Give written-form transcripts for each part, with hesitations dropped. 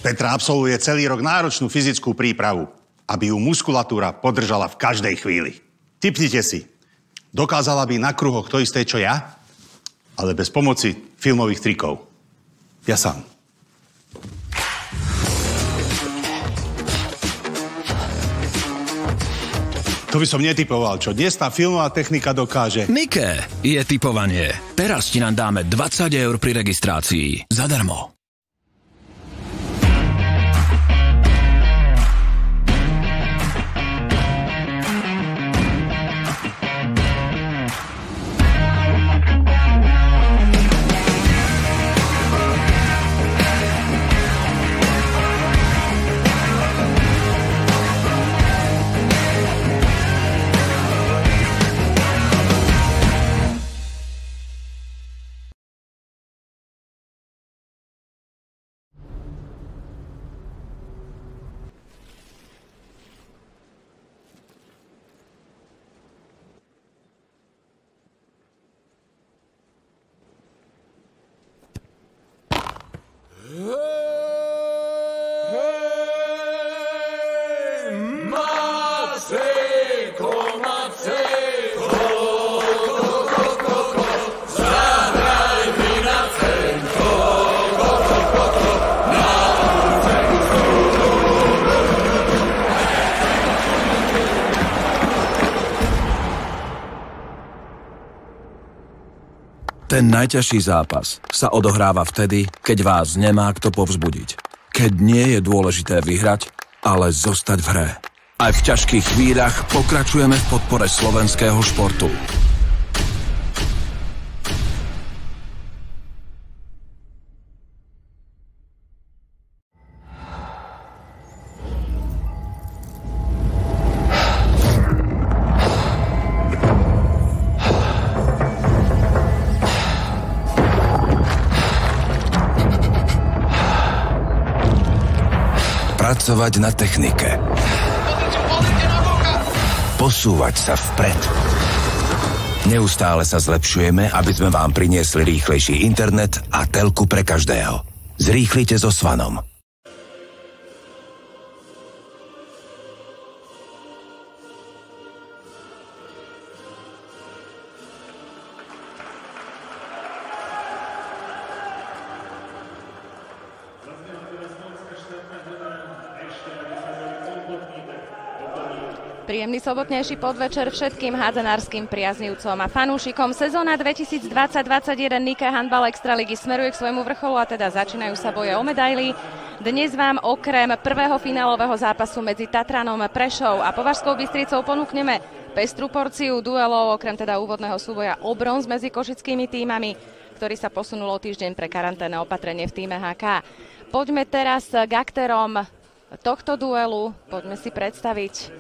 Petra absolvuje celý rok náročnú fyzickú prípravu, aby ju muskulatúra podržala v každej chvíli. Tipnite si, dokázala by na kruhoch to isté, čo ja, ale bez pomoci filmových trikov. Ja sám. To by som netipoval, čo dnes tá filmová technika dokáže. Nike je tipovanie. Teraz ti nám dáme 20 eur pri registrácii. Zadarmo. Ten najťažší zápas sa odohráva vtedy, keď vás nemá kto povzbudiť. Keď nie je dôležité vyhrať, ale zostať v hre. Aj v ťažkých chvíľach pokračujeme v podpore slovenského športu. Pracovať na technike. Posúvať sa vpred. Neustále sa zlepšujeme, aby sme vám priniesli rýchlejší internet a telku pre každého. Zrýchlite so Svanom. Príjemný sobotnejší podvečer všetkým hádzanárskym priaznivcom a fanúšikom. Sezóna 2020-2021 Nike handbal extraligy smeruje k svojmu vrcholu a teda začínajú sa boje o medaily. Dnes vám okrem prvého finálového zápasu medzi Tatranom, Prešov a Považskou Bystricou ponúkneme pestrú porciu duelov, okrem teda úvodného súboja o bronz medzi košickými tímami, ktorý sa posunul o týždeň pre karanténne opatrenie v tíme HK. Poďme teraz k aktérom tohto duelu. Poďme si predstaviť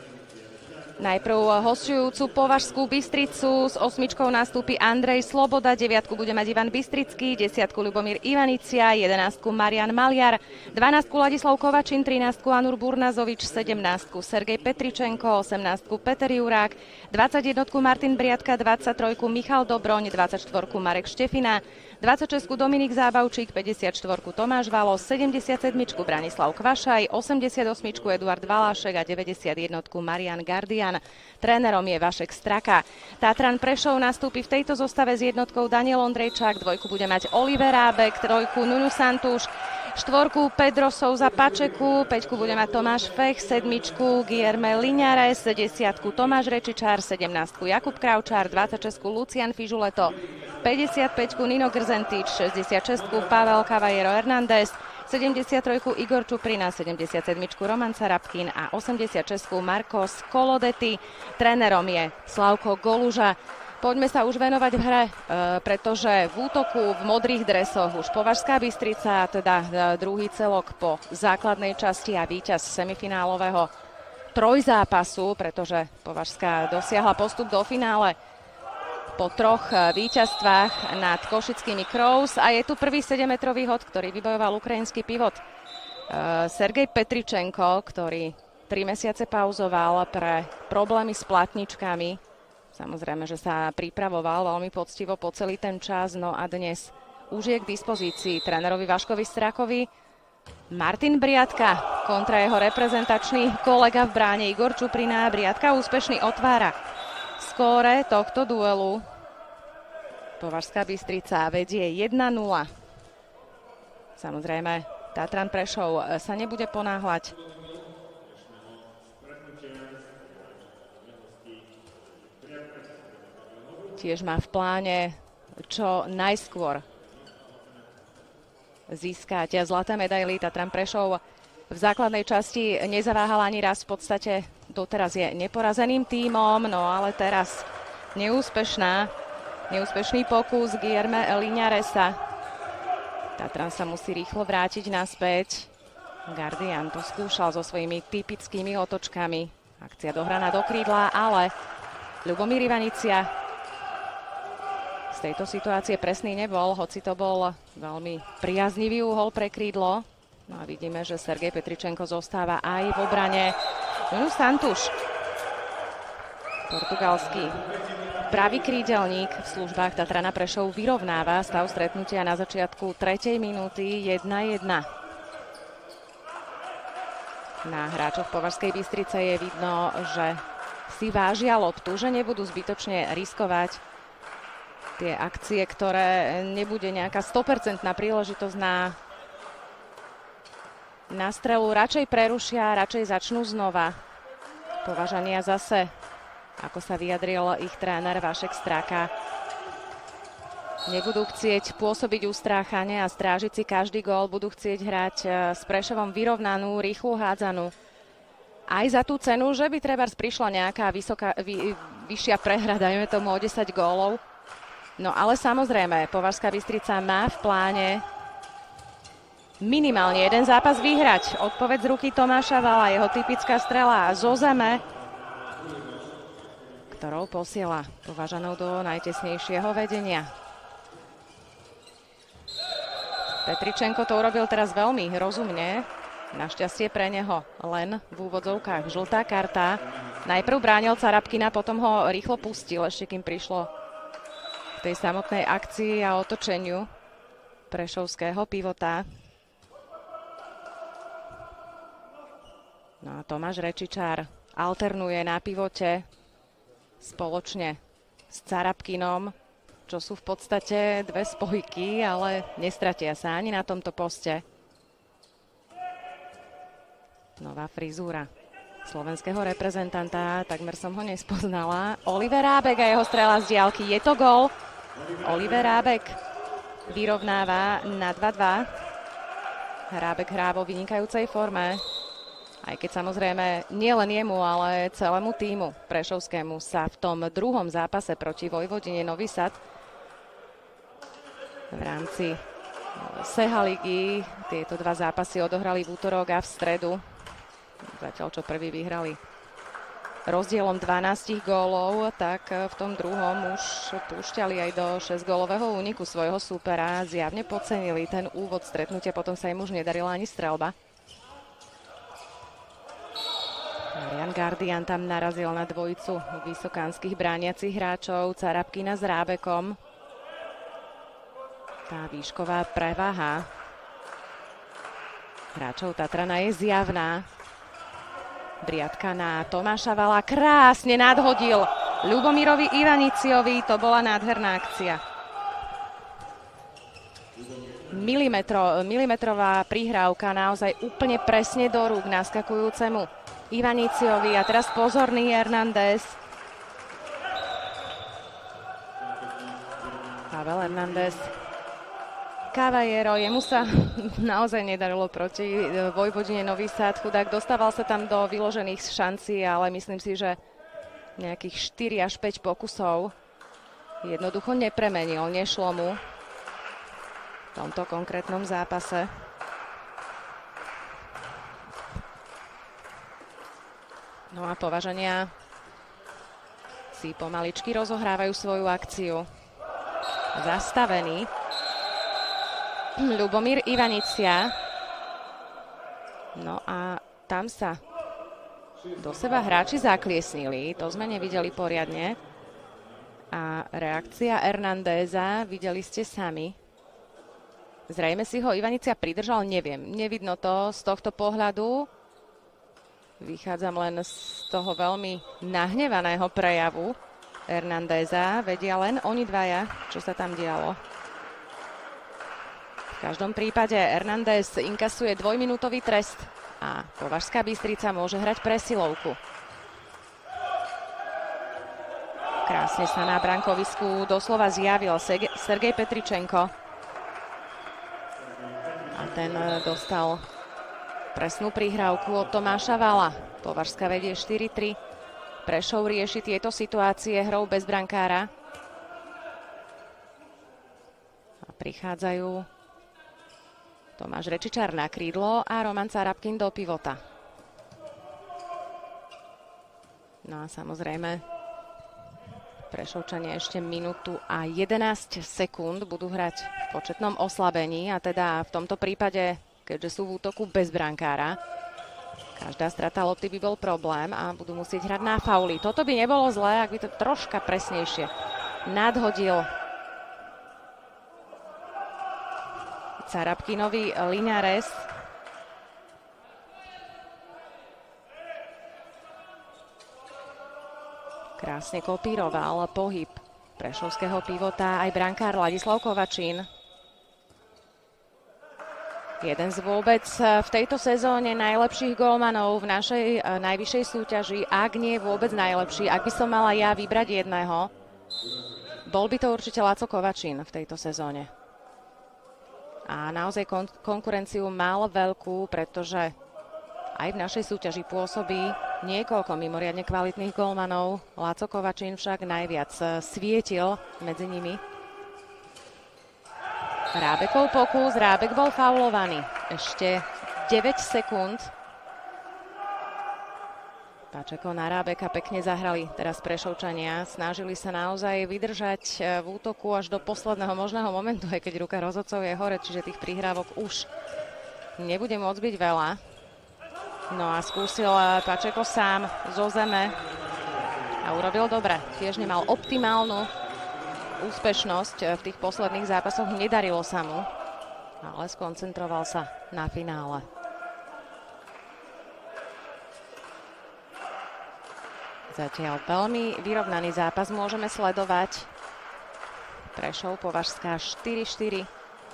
najprv hosťujúcu Považskú Bystricu. S 8 nastúpi Andrej Sloboda, 9 bude mať Ivan Bystrický, 10 Ľubomír Ivanicia, 11 Marian Maliar, 12 Ladislav Kovačin, 13 Anur Burnazovič, 17 Sergej Petričenko, 18 Peter Jurák, 21 Martin Briadka, 23 Michal Dobroň, 24 Marek Štefina, 26 Dominik Zábavčík, 54 Tomáš Valo, 77 Branislav Kvašaj, 88 Eduard Valášek a 91 Marian Gardian. Trénerom je Vašek Straka. Tatran Prešov nastúpi v tejto zostave s jednotkou Daniel Ondrejčák, dvojku bude mať Oliver Rábek, trojku Nunu Santuš, štvorku Pedro Souza Pačeku, peťku bude mať Tomáš Fech, sedmičku Guillerme Liňares, 10 Tomáš Rečičár, 17 Jakub Kravčár, 26 Lucian Fižuleto, 55 Nino Grzentič, 66 Pavel Caballero Hernández, 73 Igor Čuprina, 77 Roman Sarapkin a 86 Marcos Kolodety. Trénerom je Slavko Goluža. Poďme sa už venovať v hre, pretože v útoku v modrých dresoch už Považská Bystrica, teda druhý celok po základnej časti a víťaz semifinálového trojzápasu, pretože Považská dosiahla postup do finále po troch víťazstvách nad košickými Crows. A je tu prvý 7-metrový hod, ktorý vybojoval ukrajinský pivot Sergej Petričenko, ktorý 3 mesiace pauzoval pre problémy s platničkami. Samozrejme, že sa pripravoval veľmi poctivo po celý ten čas, no a dnes už je k dispozícii trénerovi Vaškovi Strakovi. Martin Briatka kontra jeho reprezentačný kolega v bráne Igor Čuprina. Briatka úspešný otvára skóre tohto duelu. Považská Bystrica vedie 1-0. Samozrejme, Tatran Prešov sa nebude ponáhľať. Tiež má v pláne čo najskôr získať zlaté medaily. Tatran Prešov v základnej časti nezaváhal ani raz, v podstate doteraz je neporazeným tímom, no ale teraz neúspešný pokus Guillerme Liñaresa. Tatran sa musí rýchlo vrátiť naspäť. Gardian to skúšal so svojimi typickými otočkami. Akcia dohraná do krídla, ale Ľubomír Ivanicia z tejto situácie presný nebol, hoci to bol veľmi priaznivý úhol pre krídlo. No a vidíme, že Sergej Petričenko zostáva aj v obrane. Nuno Santos, portugalský pravý krídelník v službách Tatrana Prešov, vyrovnáva stav stretnutia na začiatku 3. minúty 1-1. Na hráčoch Považskej Bystrice je vidno, že si vážia loptu, že nebudú zbytočne riskovať tie akcie, ktoré nebude nejaká 100% príležitosť na strelu. Radšej prerušia, radšej začnú znova. Považania zase, ako sa vyjadril ich tréner Vašek Straka, nebudú chcieť pôsobiť ustráchane a strážiť si každý gól. Budú chcieť hrať s Prešovom vyrovnanú, rýchlu hádzanú. Aj za tú cenu, že by trebárs prišla nejaká vyššia prehra, dajme tomu o 10 gólov. No ale samozrejme, Považská Bystrica má v pláne minimálne jeden zápas vyhrať. Odpoveď z ruky Tomáša Vala, jeho typická strela zo zeme, ktorou posiela Považanov do najtesnejšieho vedenia. Petričenko to urobil teraz veľmi rozumne. Našťastie pre neho len v úvodzovkách žltá karta. Najprv bránil Carabkina, potom ho rýchlo pustil, ešte kým prišlo k tej samotnej akcii a otočeniu prešovského pivota. No a Tomáš Rečičár alternuje na pivote spoločne s Carabkinom, čo sú v podstate dve spojky, ale nestratia sa ani na tomto poste. Nová frizúra slovenského reprezentanta, takmer som ho nespoznala. Oliver Rábek a jeho strela z diaľky. Je to gól. Oliver Rábek vyrovnáva na 2-2. Rábek hrá vo vynikajúcej forme. Aj keď samozrejme nielen jemu, ale celému tímu prešovskému sa v tom druhom zápase proti Vojvodine Nový Sad v rámci Seha ligy tieto dva zápasy odohrali v útorok a v stredu. Zatiaľ, čo prvý vyhrali rozdielom 12 gólov, tak v tom druhom už púšťali aj do 6-gólového úniku svojho súpera. Zjavne podcenili ten úvod stretnutia, potom sa im už nedarila ani streľba. Marian Gardian tam narazil na dvojicu vysokánskych brániacich hráčov, Carabkina s Rábekom. Tá výšková prevaha hráčov Tatrana je zjavná. Briatka na Tomáša Vala krásne nadhodil Ľubomírovi Ivaniciovi. To bola nádherná akcia. Milimetrová prihrávka naozaj úplne presne do rúk naskakujúcemu Ivaniciovi. A teraz pozorný Hernández. Pavel Hernández. Caballero, jemu sa naozaj nedarilo proti Vojvodine Nový Sad. Chudák dostával sa tam do vyložených šancí, ale myslím si, že nejakých 4 až 5 pokusov jednoducho nepremenil, nešlo mu v tomto konkrétnom zápase. No a Považania si pomaličky rozohrávajú svoju akciu. Zastavený Ľubomír Ivanicia. No a tam sa do seba hráči zakliesnili. To sme nevideli poriadne. A reakcia Hernándeza, videli ste sami. Zrejme si ho Ivanicia pridržal, neviem. Nevidno to z tohto pohľadu. Vychádzam len z toho veľmi nahnevaného prejavu Hernándeza. Vedia len oni dvaja, čo sa tam dialo. V každom prípade Hernández inkasuje 2-minútový trest a Považská Bystrica môže hrať presilovku. Krásne sa na brankovisku doslova zjavil Sergej Petričenko. A ten dostal presnú prihrávku od Tomáša Vala. Považská vedie 4-3. Prešov rieši tieto situácie hrou bez brankára. A prichádzajú Tomáš Rečičar na krídlo a Roman Carabkin do pivota. No a samozrejme Prešovčania ešte minútu a 11 sekúnd budú hrať v početnom oslabení a teda v tomto prípade, keďže sú v útoku bez brankára, každá strata lopty by bol problém a budú musieť hrať na fauly. Toto by nebolo zlé, ak by to troška presnejšie nadhodil Carabkinovi Linares. Krásne kopíroval pohyb prešovského pivota aj brankár Ladislav Kovačín. Jeden z vôbec v tejto sezóne najlepších gólmanov v našej najvyššej súťaži, ak nie vôbec najlepší. Ak by som mala ja vybrať jedného, bol by to určite Laco Kovačín v tejto sezóne. A naozaj konkurenciu mal veľkú, pretože aj v našej súťaži pôsobí niekoľko mimoriadne kvalitných gólmanov. Laco Kovačín však najviac svietil medzi nimi. Rábekov pokus, Rábek bol faulovaný. Ešte 9 sekúnd. Pačeko na Rábeka pekne zahrali teraz Prešovčania. Snažili sa naozaj vydržať v útoku až do posledného možného momentu, aj keď ruka rozhodcov je hore, čiže tých prihrávok už nebude môcť byť veľa. No a skúsil Pačeko sám zo zeme a urobil dobre. Tiež nemal optimálnu úspešnosť v tých posledných zápasoch, nedarilo sa mu, ale skoncentroval sa na finále. Zatiaľ veľmi vyrovnaný zápas môžeme sledovať. Prešov, Považská 4-4.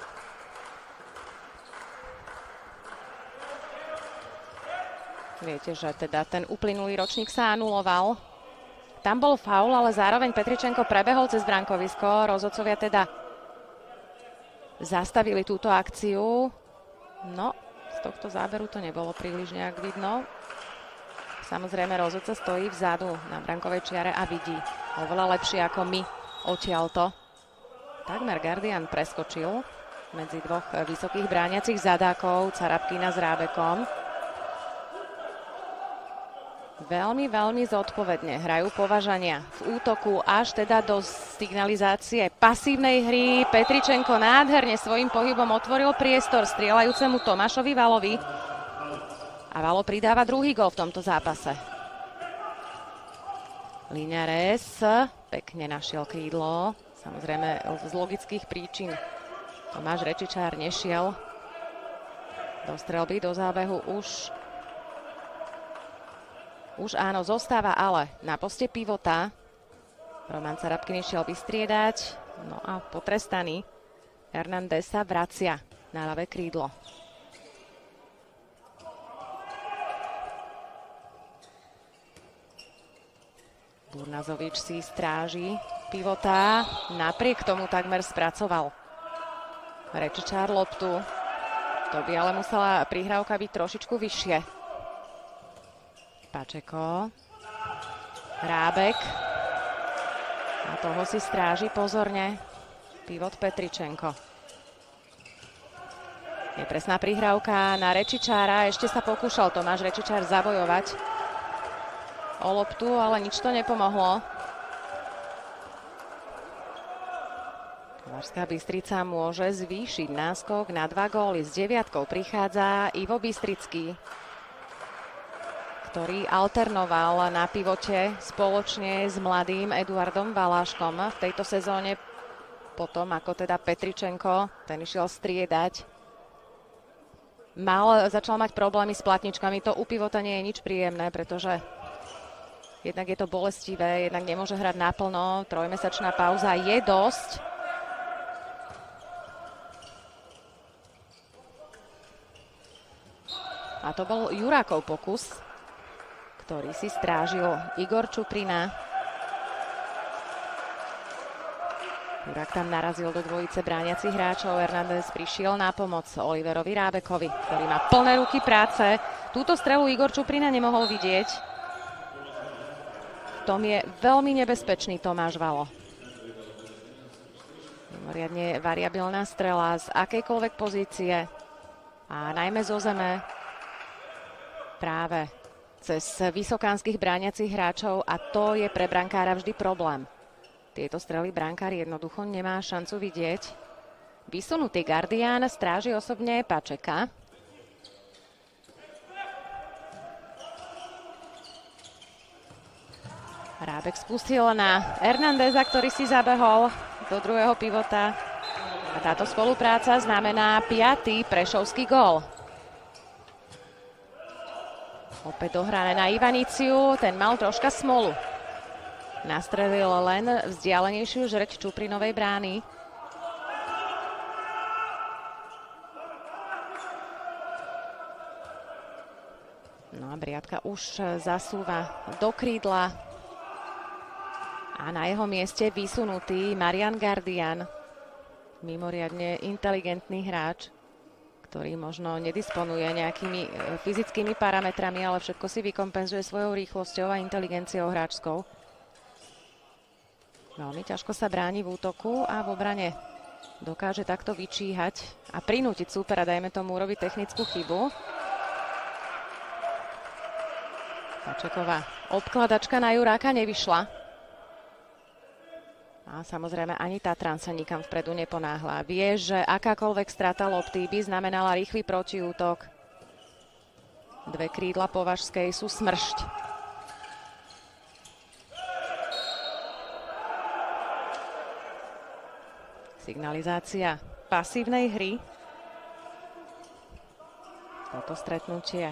Viete, že teda ten uplynulý ročník sa anuloval. Tam bol faul, ale zároveň Petričenko prebehol cez brankovisko. Rozhodcovia teda zastavili túto akciu. No, z tohto záberu to nebolo príliš nejak vidno. Samozrejme, rozhodca stojí vzadu na brankovej čiare a vidí oveľa lepšie ako my odtiaľto. Takmer Gardian preskočil medzi dvoch vysokých brániacich zadákov Carabkina s Rábekom. Veľmi, veľmi zodpovedne hrajú Považania v útoku až teda do signalizácie pasívnej hry. Petričenko nádherne svojím pohybom otvoril priestor strieľajúcemu Tomášovi Valovi. A Valo pridáva druhý gól v tomto zápase. Linares pekne našiel krídlo. Samozrejme z logických príčin Tomáš Rečičár nešiel do streľby, do zábehu už áno, zostáva ale na poste pivota. Roman Carabkin išiel vystriedať. No a potrestaný Hernández sa vracia na ľavé krídlo. Burnazovič si stráži pivota. Napriek tomu takmer spracoval Rečičár loptu. To by ale musela prihrávka byť trošičku vyššie. Pačeko, Rábek a toho si stráži pozorne pivot Petričenko. Je presná prihrávka na Rečičára, ešte sa pokúšal Tomáš Rečičár zabojovať o loptu, ale nič to nepomohlo. Považská Bystrica môže zvýšiť náskok na 2 góly. S 9 prichádza Ivo Bystrický, ktorý alternoval na pivote spoločne s mladým Eduardom Valáškom. V tejto sezóne potom, ako teda Petričenko, ten išiel striedať. Začal mať problémy s platničkami. To u pivota nie je nič príjemné, pretože jednak je to bolestivé, jednak nemôže hrať naplno. Trojmesačná pauza je dosť. A to bol Jurákov pokus, ktorý si strážil Igor Čuprina. Jurák tam narazil do dvojice brániacich hráčov. Hernández prišiel na pomoc Oliverovi Rábekovi, ktorý má plné ruky práce. Túto strelu Igor Čuprina nemohol vidieť. V tom je veľmi nebezpečný Tomáš Valo. Mimoriadne variabilná strela z akejkoľvek pozície a najmä zo zeme práve cez vysokánskych brániacich hráčov a to je pre brankára vždy problém. Tieto strely brankár jednoducho nemá šancu vidieť. Vysunutý Gardián stráži osobne Pačeka. Rábek spustil na Hernándeza, ktorý si zabehol do druhého pivota. A táto spolupráca znamená 5. prešovský gól. Opäť dohrané na Ivaniciu, ten mal troška smolu. Nastrelil len vzdialenejšiu žrť Čuprinovej brány. No a Briatka už zasúva do krídla. A na jeho mieste vysunutý Marian Gardián. Mimoriadne inteligentný hráč, ktorý možno nedisponuje nejakými fyzickými parametrami, ale všetko si vykompenzuje svojou rýchlosťou a inteligenciou hráčskou. Veľmi ťažko sa bráni v útoku a v obrane dokáže takto vyčíhať a prinútiť súpera, dajme tomu, urobiť technickú chybu. Pačeková obkladačka na Juráka nevyšla. A samozrejme ani Tatran sa nikam vpredu neponáhla. Vie, že akákoľvek strata lopty by znamenala rýchly protiútok. Dve krídla Považskej sú smršť. Signalizácia pasívnej hry. Toto stretnutie.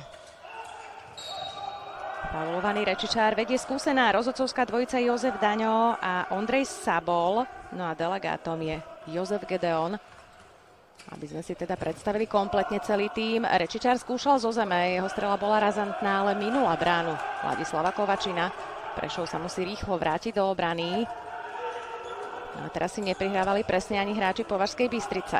Faulovaný Rečičár, vedie skúsená rozhodcovská dvojica Jozef Daňo a Ondrej Sabol. No a delegátom je Jozef Gedeon. Aby sme si teda predstavili kompletne celý tím. Rečičár skúšal zo zeme, jeho strela bola razantná, ale minula bránu Ladislava Kovačina. Prešov sa musí rýchlo vrátiť do obrany. No a teraz si neprihrávali presne ani hráči Považskej Bystrice.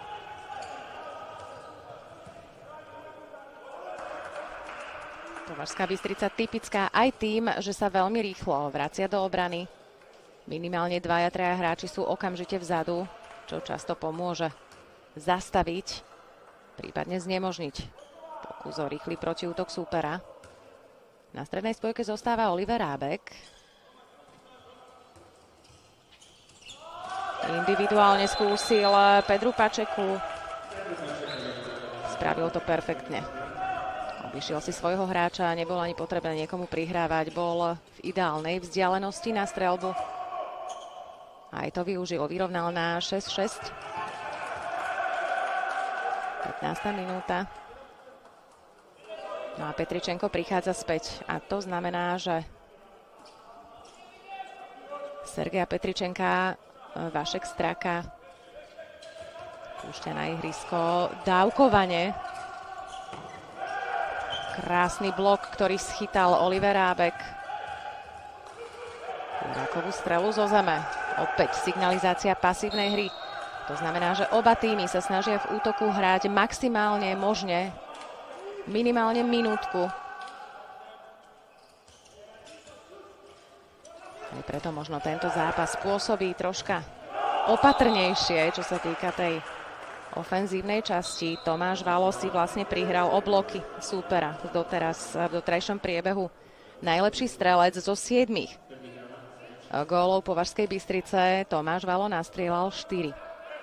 Považská Bystrica typická aj tým, že sa veľmi rýchlo vracia do obrany. Minimálne 2-3 hráči sú okamžite vzadu, čo často pomôže zastaviť, prípadne znemožniť pokus o rýchly protiútok súpera. Na strednej spojke zostáva Oliver Rábek. Individuálne skúsil Pedru Pačeku. Spravil to perfektne. Obišiel si svojho hráča, nebolo ani potrebné niekomu prihrávať. Bol v ideálnej vzdialenosti na streľbu. Aj to využil, vyrovnal na 6-6. 15. minúta. No a Petričenko prichádza späť. A to znamená, že Sergeja Petričenka Vašek Straka púšťa na ihrisko dávkovane. Krásny blok, ktorý schytal Oliver Rábek. Jurákovú strelu zo zeme. Opäť signalizácia pasívnej hry. To znamená, že oba týmy sa snažia v útoku hrať maximálne možne, minimálne minútku. Aj preto možno tento zápas pôsobí troška opatrnejšie, čo sa týka tej ofenzívnej časti. Tomáš Valo si vlastne prihral o bloky súpera doteraz v doterajšom priebehu. Najlepší strelec zo 7 gólov Považskej Bystrice. Tomáš Valo nastrieľal 4.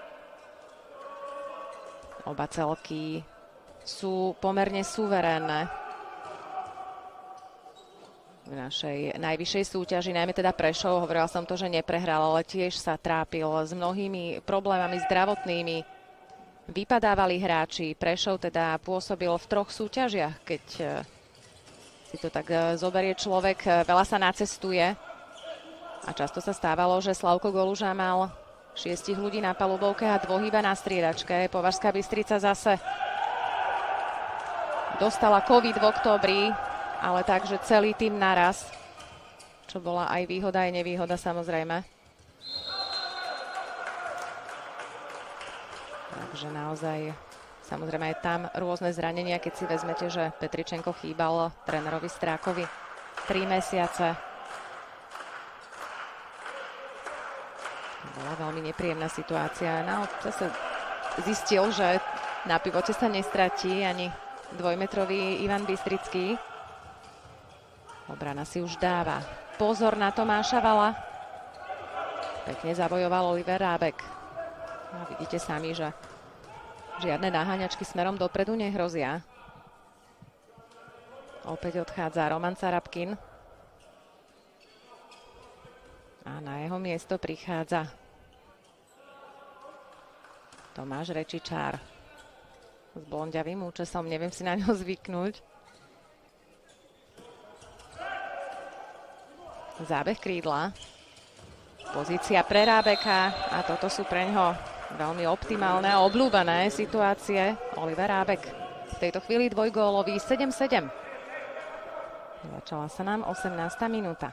Oba celky sú pomerne suverénne. v našej najvyššej súťaži, najmä teda Prešov. Hovorila som to, že neprehral, ale tiež sa trápil s mnohými problémami zdravotnými. Vypadávali hráči. Prešov teda pôsobil v 3 súťažiach, keď si to tak zoberie človek. Veľa sa nacestuje a často sa stávalo, že Slavko Goluža mal 6 ľudí na palubovke a 2 iba na striedačke. Považská Bystrica zase dostala COVID v októbri, ale takže celý tým naraz, čo bola aj výhoda, aj nevýhoda samozrejme. Takže naozaj, samozrejme aj tam rôzne zranenia, keď si vezmete, že Petričenko chýbal trénerovi Strákovi 3 mesiace. Bola veľmi nepríjemná situácia. No, zase zistil, že na pivote sa nestratí ani 2-metrový Ivan Bystrický. Obrana si už dáva pozor na Tomáša Vala. Pekne zabojoval Oliver Rábek. No, vidíte sami, že žiadne naháňačky smerom dopredu nehrozia. Opäť odchádza Roman Carabkin. A na jeho miesto prichádza Tomáš Rečičár. S blondiavým účesom, neviem si na ňo zvyknúť. Zábeh krídla. Pozícia pre Rábeka a toto sú pre ňoho veľmi optimálne a obľúbené situácie. Oliver Rábek v tejto chvíli dvojgólový 7-7. Začala sa nám 18. minúta.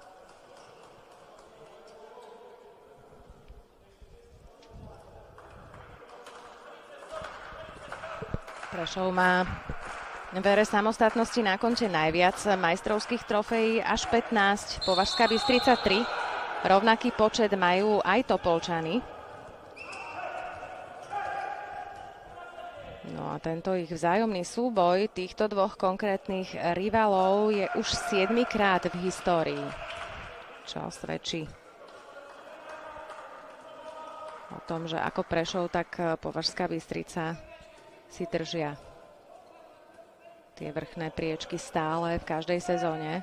Prešov má v ére samostatnosti na konte najviac majstrovských trofejí, až 15, Považská Bystrica 3. Rovnaký počet majú aj Topolčany. No a tento ich vzájomný súboj týchto 2 konkrétnych rivalov je už 7. krát v histórii, čo svedčí o tom, že ako Prešov, tak Považská Bystrica si držia tie vrchné priečky stále v každej sezóne.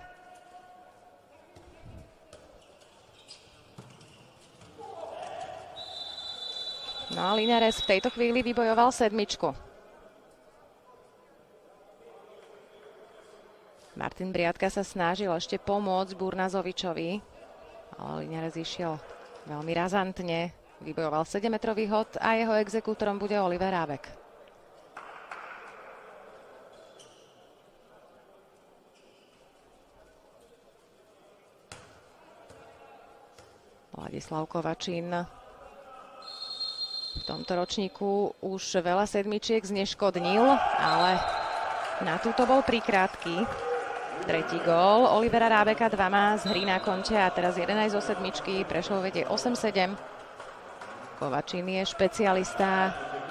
No a Linares v tejto chvíli vybojoval 7. Martin Briatka sa snažil ešte pomôcť Burnazovičovi, ale Linares išiel veľmi razantne. Vybojoval 7-metrový hod a jeho exekútorom bude Oliver Rábek. Ladislav Kovačín v tomto ročníku už veľa 7-čiek zneškodnil, ale na túto bol prikrátky. 3. gól Olivera Rábeka, 2 má z hry na konte a teraz 1 aj zo 7-čky. Prešov vedie 8-7. Kovačín je špecialista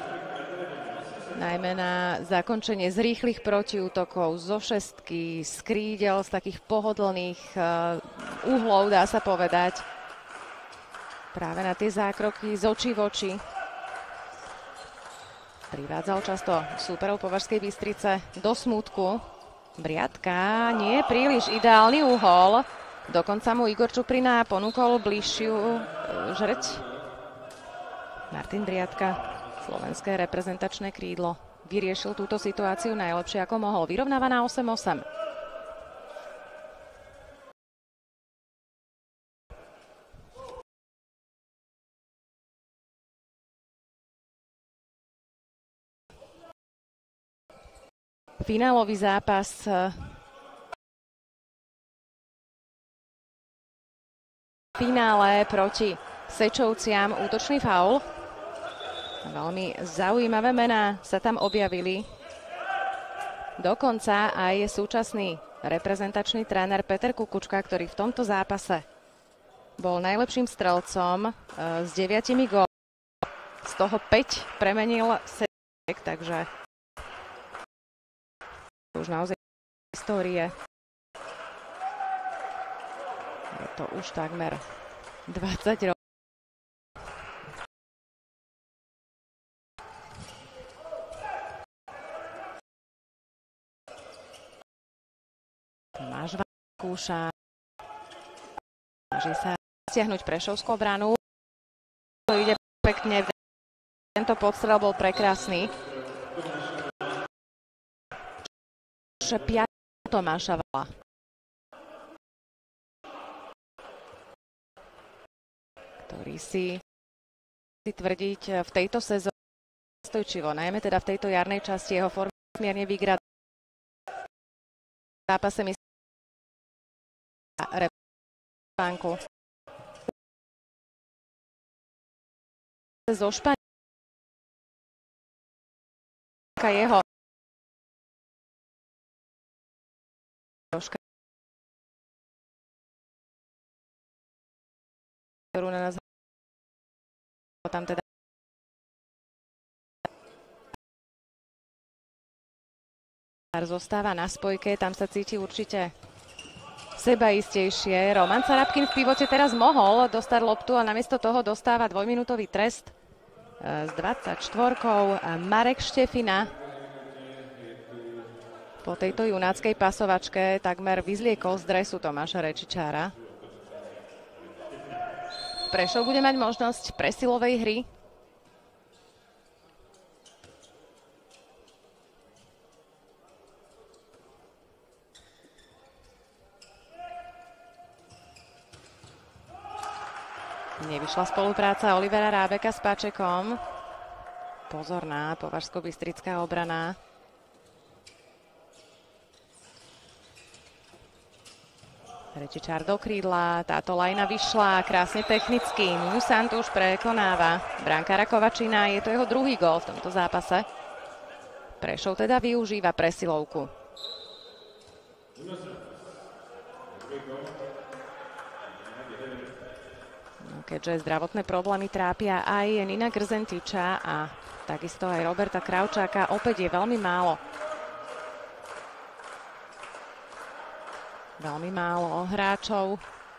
najmä na zakončenie z rýchlych protiútokov, zo šestky, z krídel, z takých pohodlných uhlov, dá sa povedať. Práve na tie zákroky z očí v oči. Privádzal často súperov Považskej Bystrice do smútku. Briatka, nie príliš ideálny uhol. Dokonca mu Igor Čuprina ponúkol bližšiu žrť. Martin Briatka, slovenské reprezentačné krídlo, vyriešil túto situáciu najlepšie ako mohol. Vyrovnáva na 8-8. Finálový zápas v finále proti Sečovciam, útočný faul. Veľmi zaujímavé mená sa tam objavili. Dokonca aj súčasný reprezentačný tréner Peter Kukučka, ktorý v tomto zápase bol najlepším strelcom s 9 gólmi. Z toho 5 premenil Sečovciek, takže už naozaj histórie. Je to už takmer 20 rokov. Tomáš skúša. Snaží sa stiahnuť Prešovskú obranu. Ide pekne. Tento podstrel bol prekrásny. Tomáša Vala. Ktorý si tvrdiť v tejto sezóne stojčivo, najmä teda v tejto jarnej časti jeho formy smierne vygrať. V zápase myslí repánku. Zo Španielska jeho ktorú na nás tam teda zostáva na spojke, tam sa cíti určite sebaistejšie. Roman Carabkin v pivote teraz mohol dostať loptu a namiesto toho dostáva dvojminútový trest s 24-kou. Marek Štefina po tejto junáckej pasovačke takmer vyzliekol z dresu Tomáša Rečičára. Prešov bude mať možnosť presilovej hry. Nevyšla spolupráca Olivera Rábeka s Pačekom. Pozorná považsko-bystrická obrana. Rečičár do krídla, táto lajna vyšla krásne technicky. Nuno Santuš prekonáva brankára Kovačina, je to jeho druhý gól v tomto zápase. Prešov teda využíva presilovku. No, keďže zdravotné problémy trápia aj Nina Grzentiča a takisto aj Roberta Kravčáka, opäť je veľmi málo. Veľmi málo hráčov,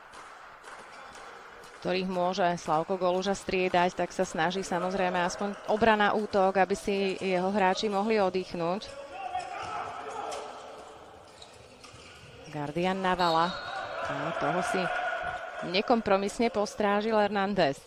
ktorých môže Slavko Goluža striedať, tak sa snaží samozrejme aspoň obrana útok, aby si jeho hráči mohli oddychnúť. Guardian Navala. A toho si nekompromisne postrážil Hernández.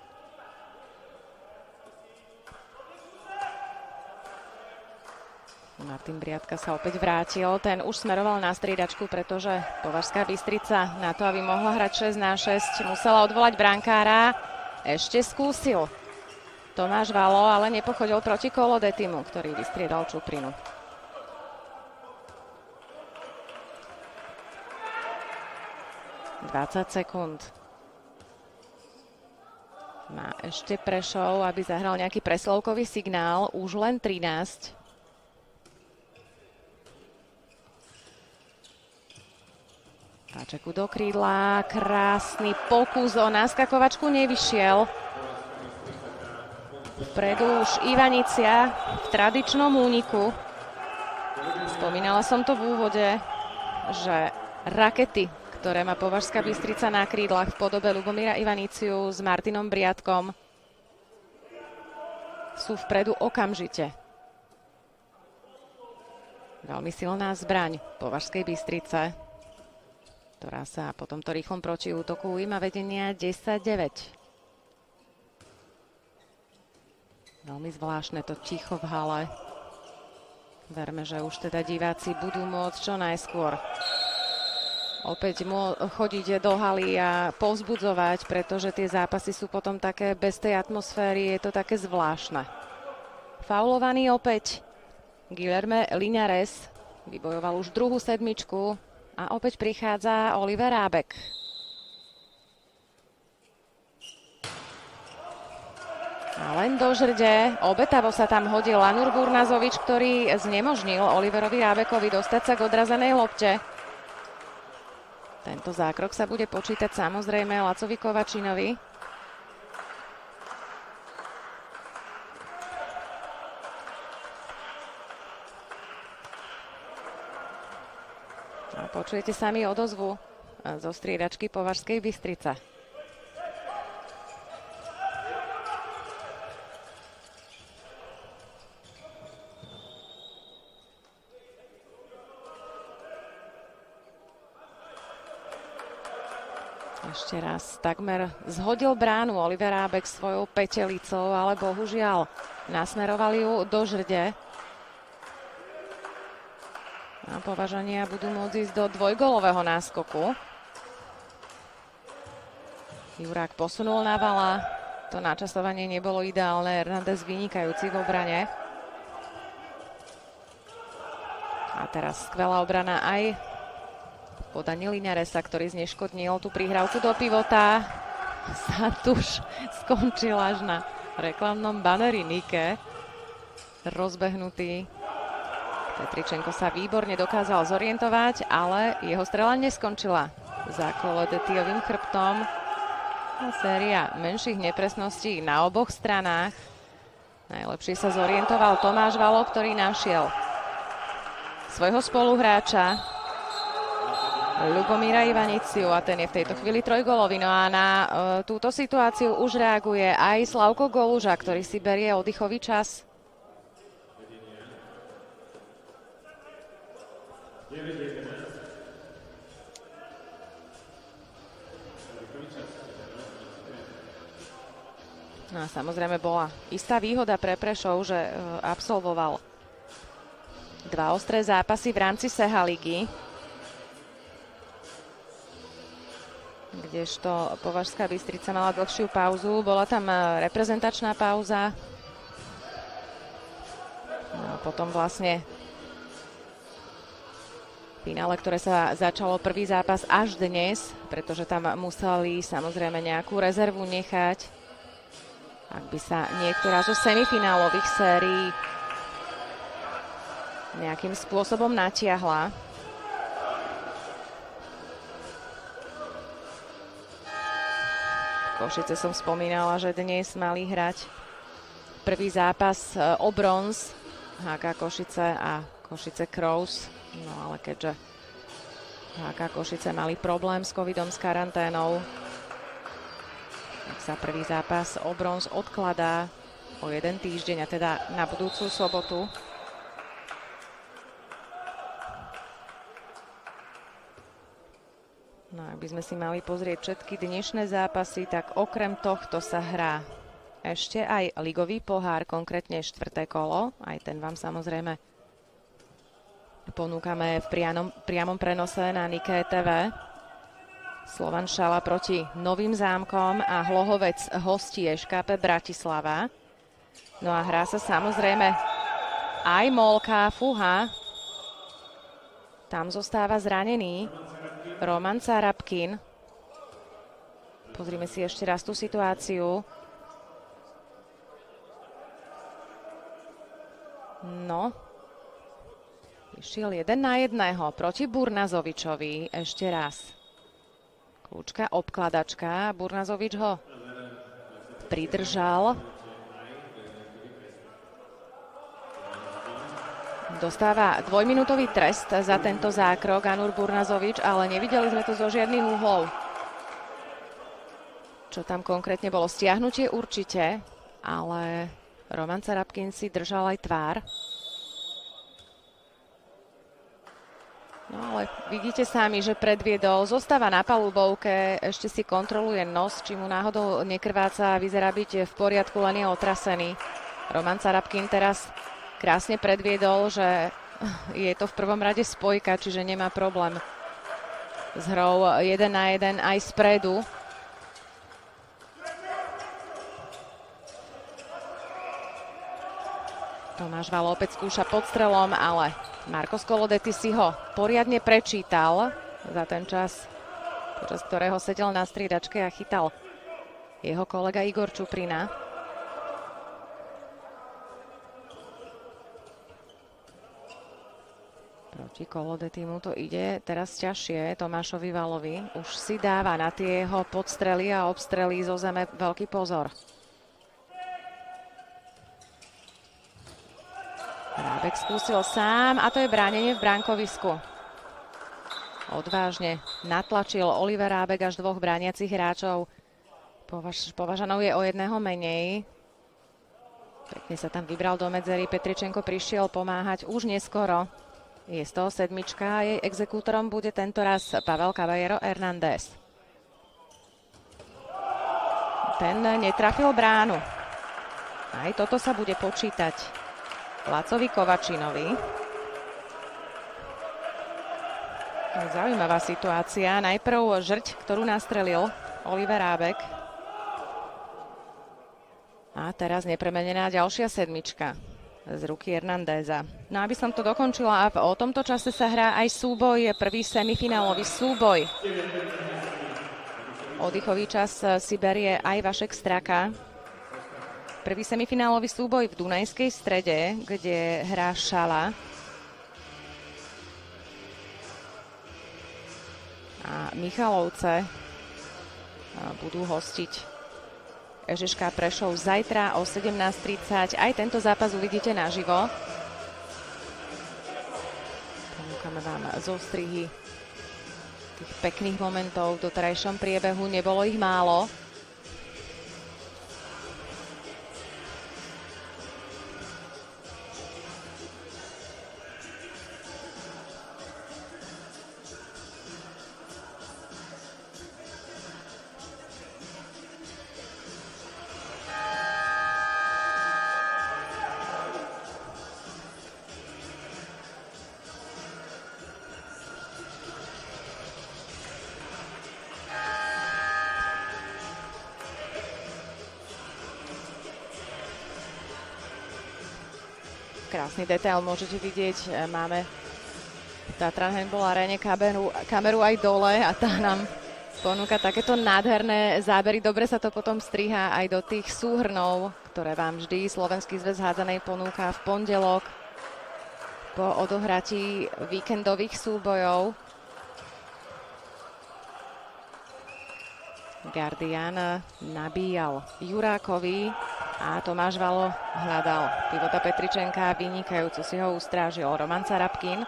Martin Briatka sa opäť vrátil. Ten už smeroval na striedačku, pretože Považská Bystrica na to, aby mohla hrať 6-6, musela odvolať brankára. Ešte skúsil Tomáš Valo, ale nepochodil proti Kolodetimu, ktorý vystriedal Čuprinu. ...20 sekúnd. Má ešte Prešov, aby zahral nejaký preslovkový signál. Už len 13. Páčeku do krídla, krásny pokus o naskakovačku nevyšiel. Vpredu už Ivanicia v tradičnom úniku. Spomínala som to v úvode, že rakety, ktoré má Považská Bystrica na krídlach v podobe Lubomíra Ivaniciu s Martinom Briatkom, sú vpredu okamžite. Veľmi silná zbraň Považskej Bystrice, ktorá sa po tomto rýchlom protiútoku ujíma vedenia 10-9. Veľmi zvláštne to ticho v hale. Verme, že už teda diváci budú môcť čo najskôr opäť chodiť do haly a povzbudzovať, pretože tie zápasy sú potom také bez tej atmosféry, je to také zvláštne. Faulovaný opäť Guilherme Liñares, vybojoval už druhú sedmičku. A opäť prichádza Oliver Rábek. A len do žrde. Obetavo sa tam hodil Anur Burnazovič, ktorý znemožnil Oliverovi Rábekovi dostať sa k odrazenej lopte. Tento zákrok sa bude počítať samozrejme Lacovi Kovačinovi. Počujete sami odozvu zo striedačky Považskej Bystrice. Ešte raz takmer zhodil bránu Oliver Ábek svojou petelicou, ale bohužiaľ nasmerovali ju do žrde. A Považania budú môcť ísť do dvojgolového náskoku. Jurák posunul na Vala. To načasovanie nebolo ideálne. Hernández vynikajúci v obrane. A teraz skvelá obrana aj podanie Liňaresa, ktorý zneškodnil tú prihrávku do pivota. Santuš skončil až na reklamnom baneri Nike. Rozbehnutý. Petričenko sa výborne dokázal zorientovať, ale jeho strela neskončila za Kolodetiovým chrbtom. A séria menších nepresností na oboch stranách. Najlepšie sa zorientoval Tomáš Valo, ktorý našiel svojho spoluhráča Ľubomíra Ivaniciu a ten je v tejto chvíli trojgólový. No a na túto situáciu už reaguje aj Slavko Goluža, ktorý si berie oddychový čas. No a samozrejme bola istá výhoda pre Prešov, že absolvoval dva ostré zápasy v rámci Seha ligy. Kdežto Považská Bystrica mala dlhšiu pauzu. Bola tam reprezentačná pauza. No a potom vlastne v finále, ktoré sa začalo prvý zápas až dnes, pretože tam museli samozrejme nejakú rezervu nechať, ak by sa niektorá zo semifinálových sérií nejakým spôsobom natiahla. Košice som spomínala, že dnes mali hrať prvý zápas o bronz HK Košice a Košice Crows. No ale keďže HK Košice mali problém s covidom, s karanténou, tak sa prvý zápas o bronz odkladá o jeden týždeň, a teda na budúcu sobotu. No ak by sme si mali pozrieť všetky dnešné zápasy, tak okrem tohto sa hrá ešte aj ligový pohár, konkrétne 4. kolo. Aj ten vám samozrejme ponúkame v priamom prenose na Nike TV. Slovan Šala proti Novým Zámkom a Hlohovec hostí ŠKP Bratislava. No a hrá sa samozrejme aj Molka Fuha. Tam zostáva zranený Roman Carabkin. Pozrime si ešte raz tú situáciu. No. Išiel 1-1 proti Burnazovičovi. Ešte raz. Kľúčka, obkladačka. Burnazovič ho pridržal. Dostáva dvojminútový trest za tento zákrok Anur Burnazovič, ale nevideli sme to zo žiadnych uhlov. Čo tam konkrétne bolo? Stiahnutie určite, ale Roman Carabkin si držal aj tvár. No ale vidíte sami, že predviedol, zostáva na palubovke, ešte si kontroluje nos, či mu náhodou nekrváca a vyzerá byť v poriadku, len je otrasený. Roman Carabkin teraz krásne predviedol, že je to v prvom rade spojka, čiže nemá problém s hrou 1-1 aj spredu. Tomáš Valo opäť skúša pod strelom, ale Marcos Kolodetti si ho poriadne prečítal za ten čas, počas ktorého sedel na striedačke a chytal jeho kolega Igor Čuprina. Proti Kolodettimu to ide teraz ťažšie Tomášovi Valovi. Už si dáva na tie jeho podstrely a obstrely zo zeme veľký pozor. Rábek skúsil sám a to je bránenie v bránkovisku. Odvážne natlačil Oliver Rábek až dvoch brániacich hráčov. Považanov je o jedného menej. Pekne sa tam vybral do medzery. Petričenko prišiel pomáhať už neskoro. Je 107 a jej exekútorom bude tento raz Pavel Caballero Hernández. ten netrafil bránu. Aj toto sa bude počítať Lacovi Kovačinovi. Zaujímavá situácia. Najprv žrť, ktorú nastrelil Oliver Ábek. A teraz nepremenená ďalšia sedmička z ruky Hernandéza. No aby som to dokončila, o tomto čase sa hrá aj súboj, prvý semifinálový súboj. Oddychový čas si berie aj Vašek Straka. Prvý semifinálový súboj v Dunajskej Strede, kde hrá Šala. A Michalovce budú hostiť Ežiška Prešov zajtra o 17:30. Aj tento zápas uvidíte naživo. Ponúkame vám zostrihy tých pekných momentov v doterajšom priebehu. Nebolo ich málo. Krásny detail môžete vidieť. Máme v Tatran Handball Arene kameru aj dole a tá nám ponúka takéto nádherné zábery. Dobre sa to potom striha aj do tých súhrnov, ktoré vám vždy Slovenský zväz hádzanej ponúka v pondelok po odohratí víkendových súbojov. Gardian nabíjal Jurákovi a Tomáš Valo hľadal Pivota Petričenka, vynikajúco si ho ustrážil Roman Carabkin.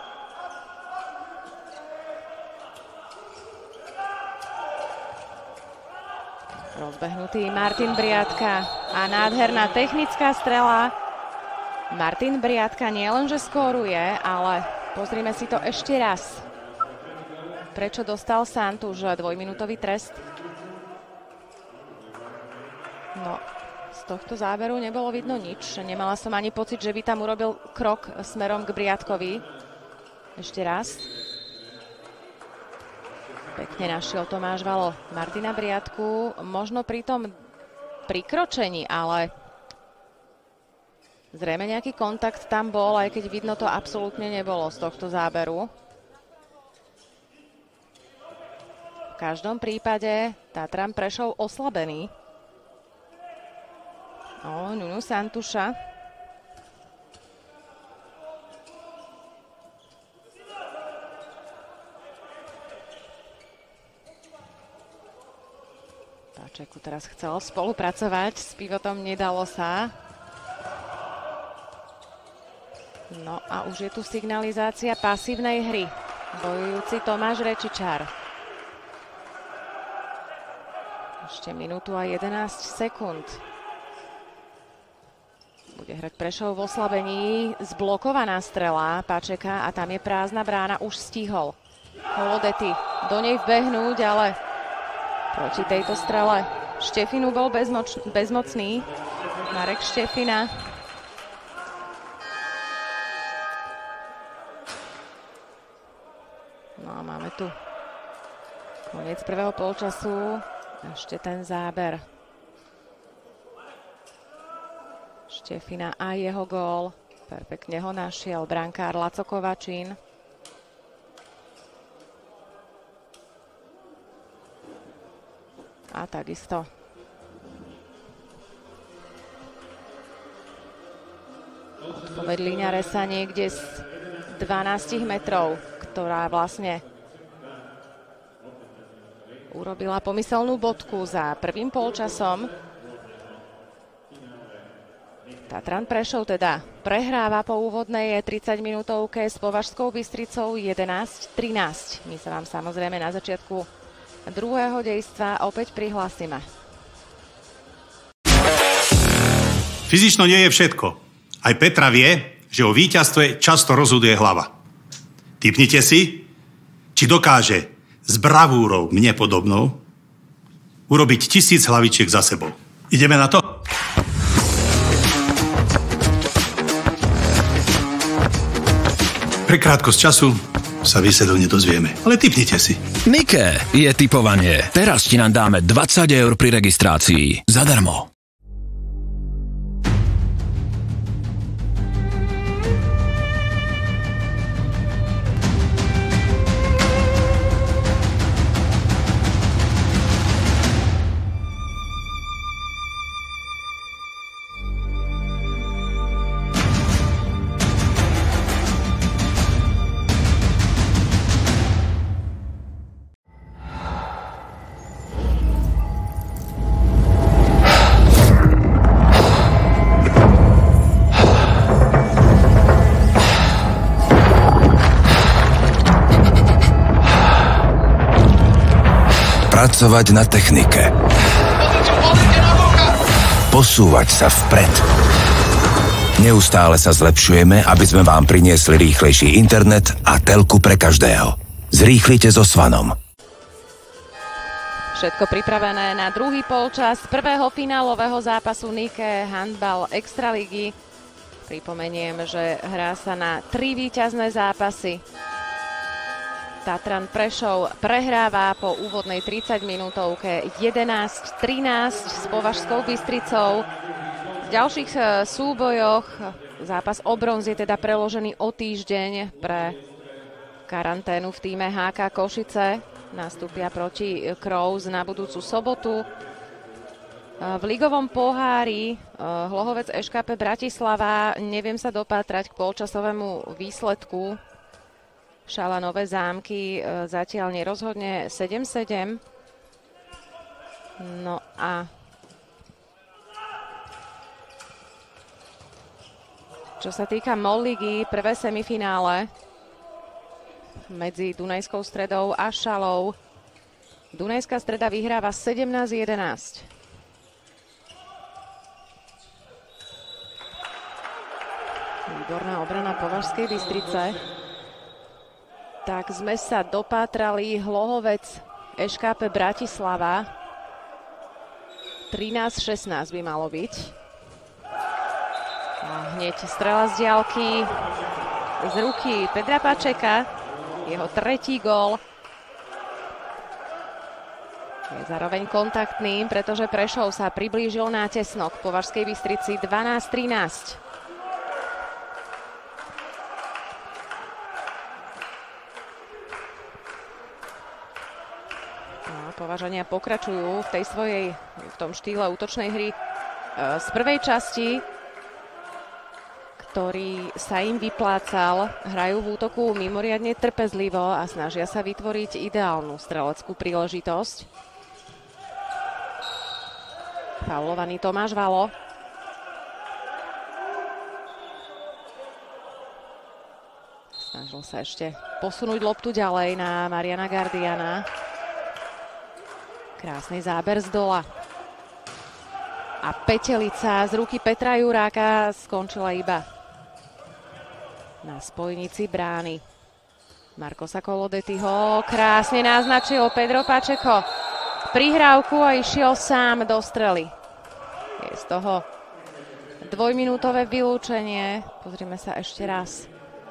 Rozbehnutý Martin Briatka a nádherná technická strela. Martin Briatka nielenže skóruje, ale pozrime si to ešte raz. Prečo dostal Santuš dvojminútový trest? No, z tohto záberu nebolo vidno nič. Nemala som ani pocit, že by tam urobil krok smerom k Briatkovi. Ešte raz. Pekne našiel Tomáš Valo Martina Briatku. Možno pri tom prikročení, ale zrejme nejaký kontakt tam bol, aj keď vidno to absolútne nebolo z tohto záberu. V každom prípade Tatran Prešov oslabený. Nunu Santuša. Páčeku teraz chcel spolupracovať s Pivotom, nedalo sa. No a už je tu signalizácia pasívnej hry. Bojujúci Tomáš Rečičar. Ešte minútu a 11 sekúnd. Bude hrať Prešov v oslabení. Zblokovaná strela Pačeka a tam je prázdna brána. Už stihol Holodety do nej vbehnúť, ale proti tejto strele Štefinu bol bezmocný. Marek Štefina. No a máme tu koniec prvého polčasu. Ešte ten záber. Štefina a jeho gól. Perfektne ho našiel brankár Laco Kovačín. A takisto odpoveď Liňaresa niekde z 12 metrov, ktorá vlastne urobila pomyselnú bodku za prvým polčasom. Tatran Prešov teda prehráva po úvodnej 30-minútovke s Považskou Bystricou 11-13. My sa vám samozrejme na začiatku druhého dejstva opäť prihlásime. Fyzično nie je všetko. Aj Petra vie, že o víťazstve často rozhoduje hlava. Tipnite si, či dokáže s bravúrou mne podobnou urobiť 1000 hlavičiek za sebou. Ideme na to? Pre krátkosť času sa výsledok nedozvieme, ale tipnite si. Nike je tipovanie. Teraz ti nám dáme 20 eur pri registrácii. Zadarmo. Pracovať na technike. Posúvať sa vpred. Neustále sa zlepšujeme, aby sme vám priniesli rýchlejší internet a telku pre každého. Zrýchlite so Svanom. Všetko pripravené na druhý polčas prvého finálového zápasu Nike handbal Extraligy. Pripomeniem, že hrá sa na 3 víťazné zápasy. Tatran Prešov prehráva po úvodnej 30-minútovke 11-13 s Považskou Bystricou. V ďalších súbojoch zápas o bronz je teda preložený o týždeň pre karanténu v tíme HK Košice. Nastúpia proti Crows na budúcu sobotu. V ligovom pohári Hlohovec ŠKP Bratislava, neviem sa dopátrať k polčasovému výsledku. Šalanové Zámky zatiaľ nerozhodne 7-7. No a čo sa týka MOL ligy, prvé semifinále medzi Dunajskou Stredou a Šalou. Dunajská Streda vyhráva 17-11. Výborná obrana Považskej Bystrice. Tak sme sa dopátrali Hlohovec ŠKP Bratislava. 13-16 by malo byť. A hneď strela z diaľky z ruky Pedra Pačeka. Jeho tretí gól. Je zároveň kontaktným, pretože Prešov sa priblížil na tesno k Považskej Bystrici 12-13. Považania pokračujú v tom štýle útočnej hry z prvej časti, ktorý sa im vyplácal. Hrajú v útoku mimoriadne trpezlivo a snažia sa vytvoriť ideálnu streleckú príležitosť. Faulovaný Tomáš Valo. Snažil sa ešte posunúť loptu ďalej na Mariana Gardiana. Krásny záber z dola. A petelica z ruky Petra Juráka skončila iba na spojnici brány. Markosa Kolodetyho krásne naznačil Pedro Pačeko prihrávku a išiel sám do strely. Je z toho dvojminútové vylúčenie. Pozrime sa ešte raz.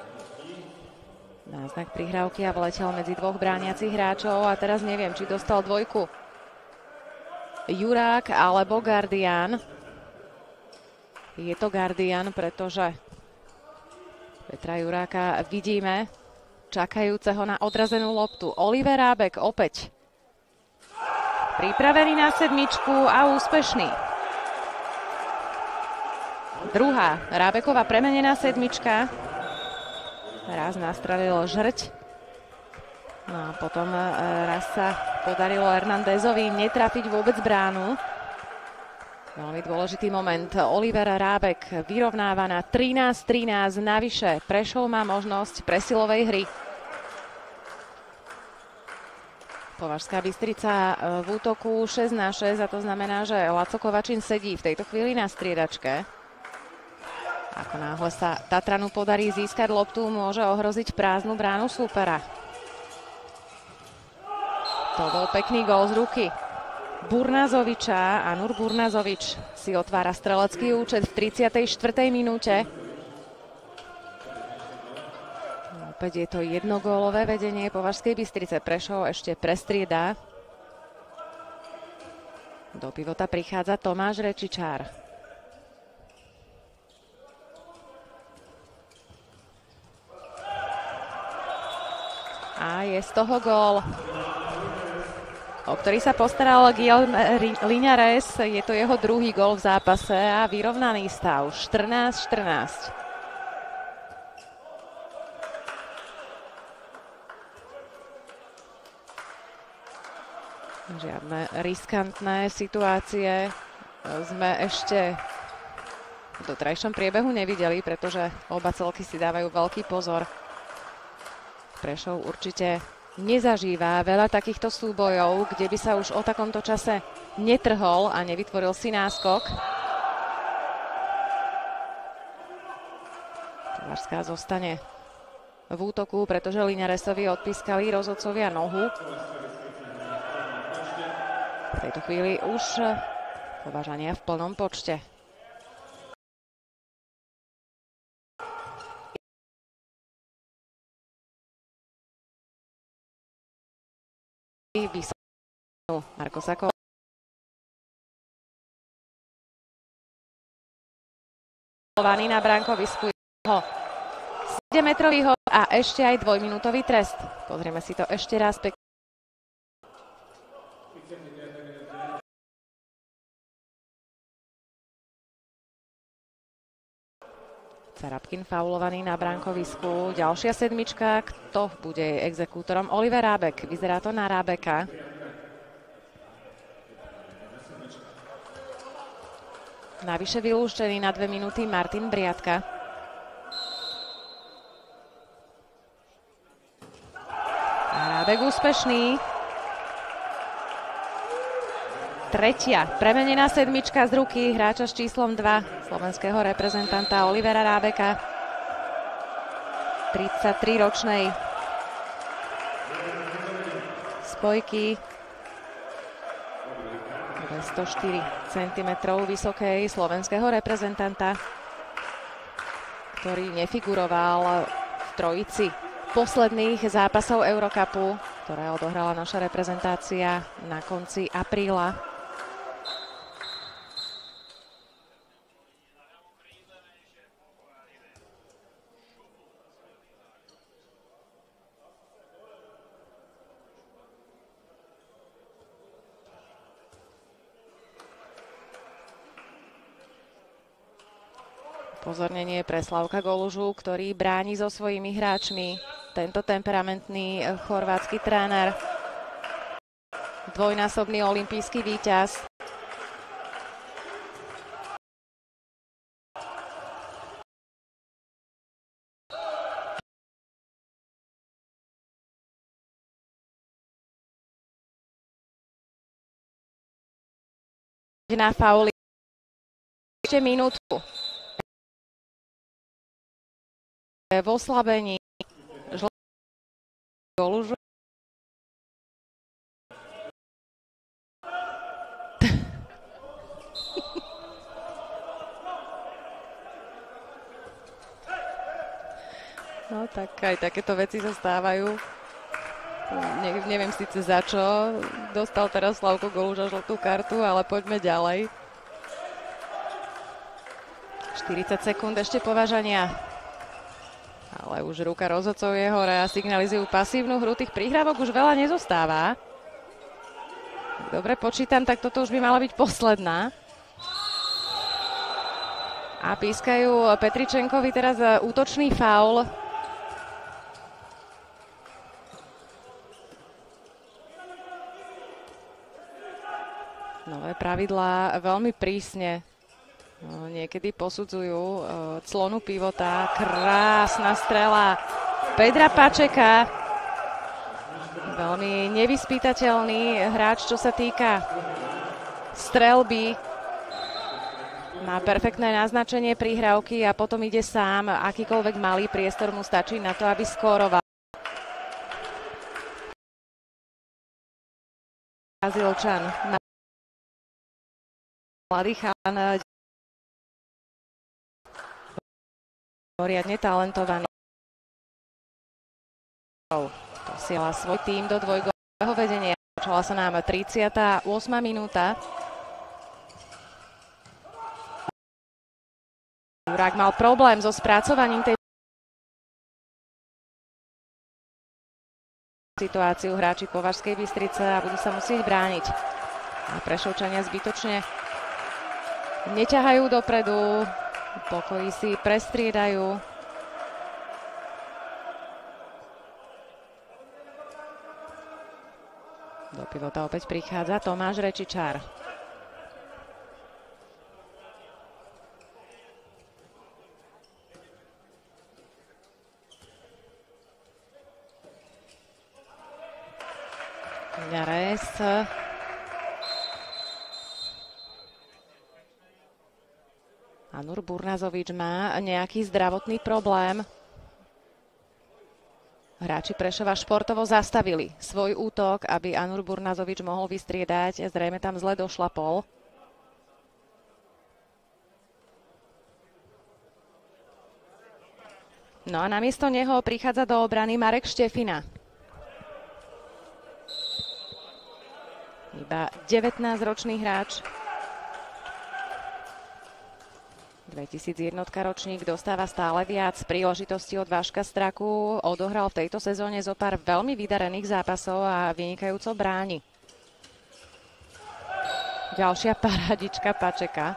Náznak prihrávky a vletel medzi dvoch brániacich hráčov a teraz neviem, či dostal dvojku Jurák alebo Gardian. Je to Gardian, pretože Petra Juráka vidíme čakajúceho na odrazenú loptu. Oliver Rábek opäť pripravený na sedmičku a úspešný. Druhá Rábeková premenená sedmička. Raz nastrelil žrť. No a potom raz sa podarilo Hernandezovi netrafiť vôbec bránu. Veľmi dôležitý moment. Oliver Rábek vyrovnáva na 13-13. Navyše Prešov má možnosť presilovej hry. Považská Bystrica v útoku 6-6 a to znamená, že Laco Kovačin sedí v tejto chvíli na striedačke. Ako náhle sa Tatranu podarí získať loptu, môže ohroziť prázdnu bránu súpera. To bol pekný gól z ruky Burnázoviča. A Nur Burnázovič si otvára strelecký účet v 34. minúte. Opäť je to jednogólové vedenie Považskej Bystrice. Prešov ešte prestriedá. Do pivota prichádza Tomáš Rečičár. A je z toho gól, o ktorý sa postaral Guillaume Linares. Je to jeho druhý gól v zápase a vyrovnaný stav 14-14. Žiadne riskantné situácie sme ešte v doterajšom priebehu nevideli, pretože oba celky si dávajú veľký pozor. Prešov určite nezažíva veľa takýchto súbojov, kde by sa už o takomto čase netrhol a nevytvoril si náskok. Kovarská zostane v útoku, pretože Linaresovi odpískali rozhodcovia nohu. V tejto chvíli už považania v plnom počte. Marko Sako. Na bránkovisku jeho 7-metrový hod a ešte aj dvojminútový trest. Pozrieme si to ešte raz pekne. Carabkin faulovaný na bránkovisku. Ďalšia sedmička. Kto bude exekútorom? Oliver Rábek. Vyzerá to na Rábeka. Navyše vylúštený na 2 minúty Martin Briatka. A Rábek úspešný. Tretia premenená sedmička z ruky hráča s číslom 2 slovenského reprezentanta Olivera Rábeka. 33-ročnej spojky. 204 cm vysokej slovenského reprezentanta, ktorý nefiguroval v trojici posledných zápasov Eurocupu, ktoré odohrala naša reprezentácia na konci apríla. Pozornenie pre Slavka Golužu, ktorý bráni so svojimi hráčmi. Tento temperamentný chorvátsky tréner. Dvojnásobný olympijský víťaz. Na fauli. Ešte minútku. V oslabení Golužu. No tak aj takéto veci sa stávajú. Neviem síce za čo. Dostal teraz Slavko Goluža žltú kartu, ale poďme ďalej. 40 sekúnd ešte považania. Ale už ruka rozhodcov je hore a signalizujú pasívnu hru. Tých prihrávok už veľa nezostáva. Dobre počítam, tak toto už by mala byť posledná. A pískajú Petričenkovi teraz útočný faul. Nové pravidlá veľmi prísne niekedy posudzujú clonu pivota. Krásna strela Pedra Pačeka. Veľmi nevyspytateľný hráč, čo sa týka strelby. Má perfektné naznačenie prihrávky a potom ide sám. Akýkoľvek malý priestor mu stačí na to, aby skóroval. Brazílčan mladý chalan, poriadne talentovaný. Posiela svoj tým do dvojgólového vedenia. Počala sa nám 38. minúta. Jurák mal problém so spracovaním tej situáciu hráči Považskej Bystrice a budú sa musieť brániť. A Prešovčania zbytočne neťahajú dopredu, pokoji si prestriedajú. Do pivota opäť prichádza Tomáš Rečičár. Ďares. Anur Burnazovič má nejaký zdravotný problém. Hráči Prešova športovo zastavili svoj útok, aby Anur Burnazovič mohol vystriedať. Zrejme tam zle došlapol. No a namiesto neho prichádza do obrany Marek Štefina. Iba 19-ročný hráč. 2001 ročník dostáva stále viac príležitostí od Vaška Straku. Odohral v tejto sezóne zo pár veľmi vydarených zápasov a vynikajúco bráni. Ďalšia paradička Pačeka.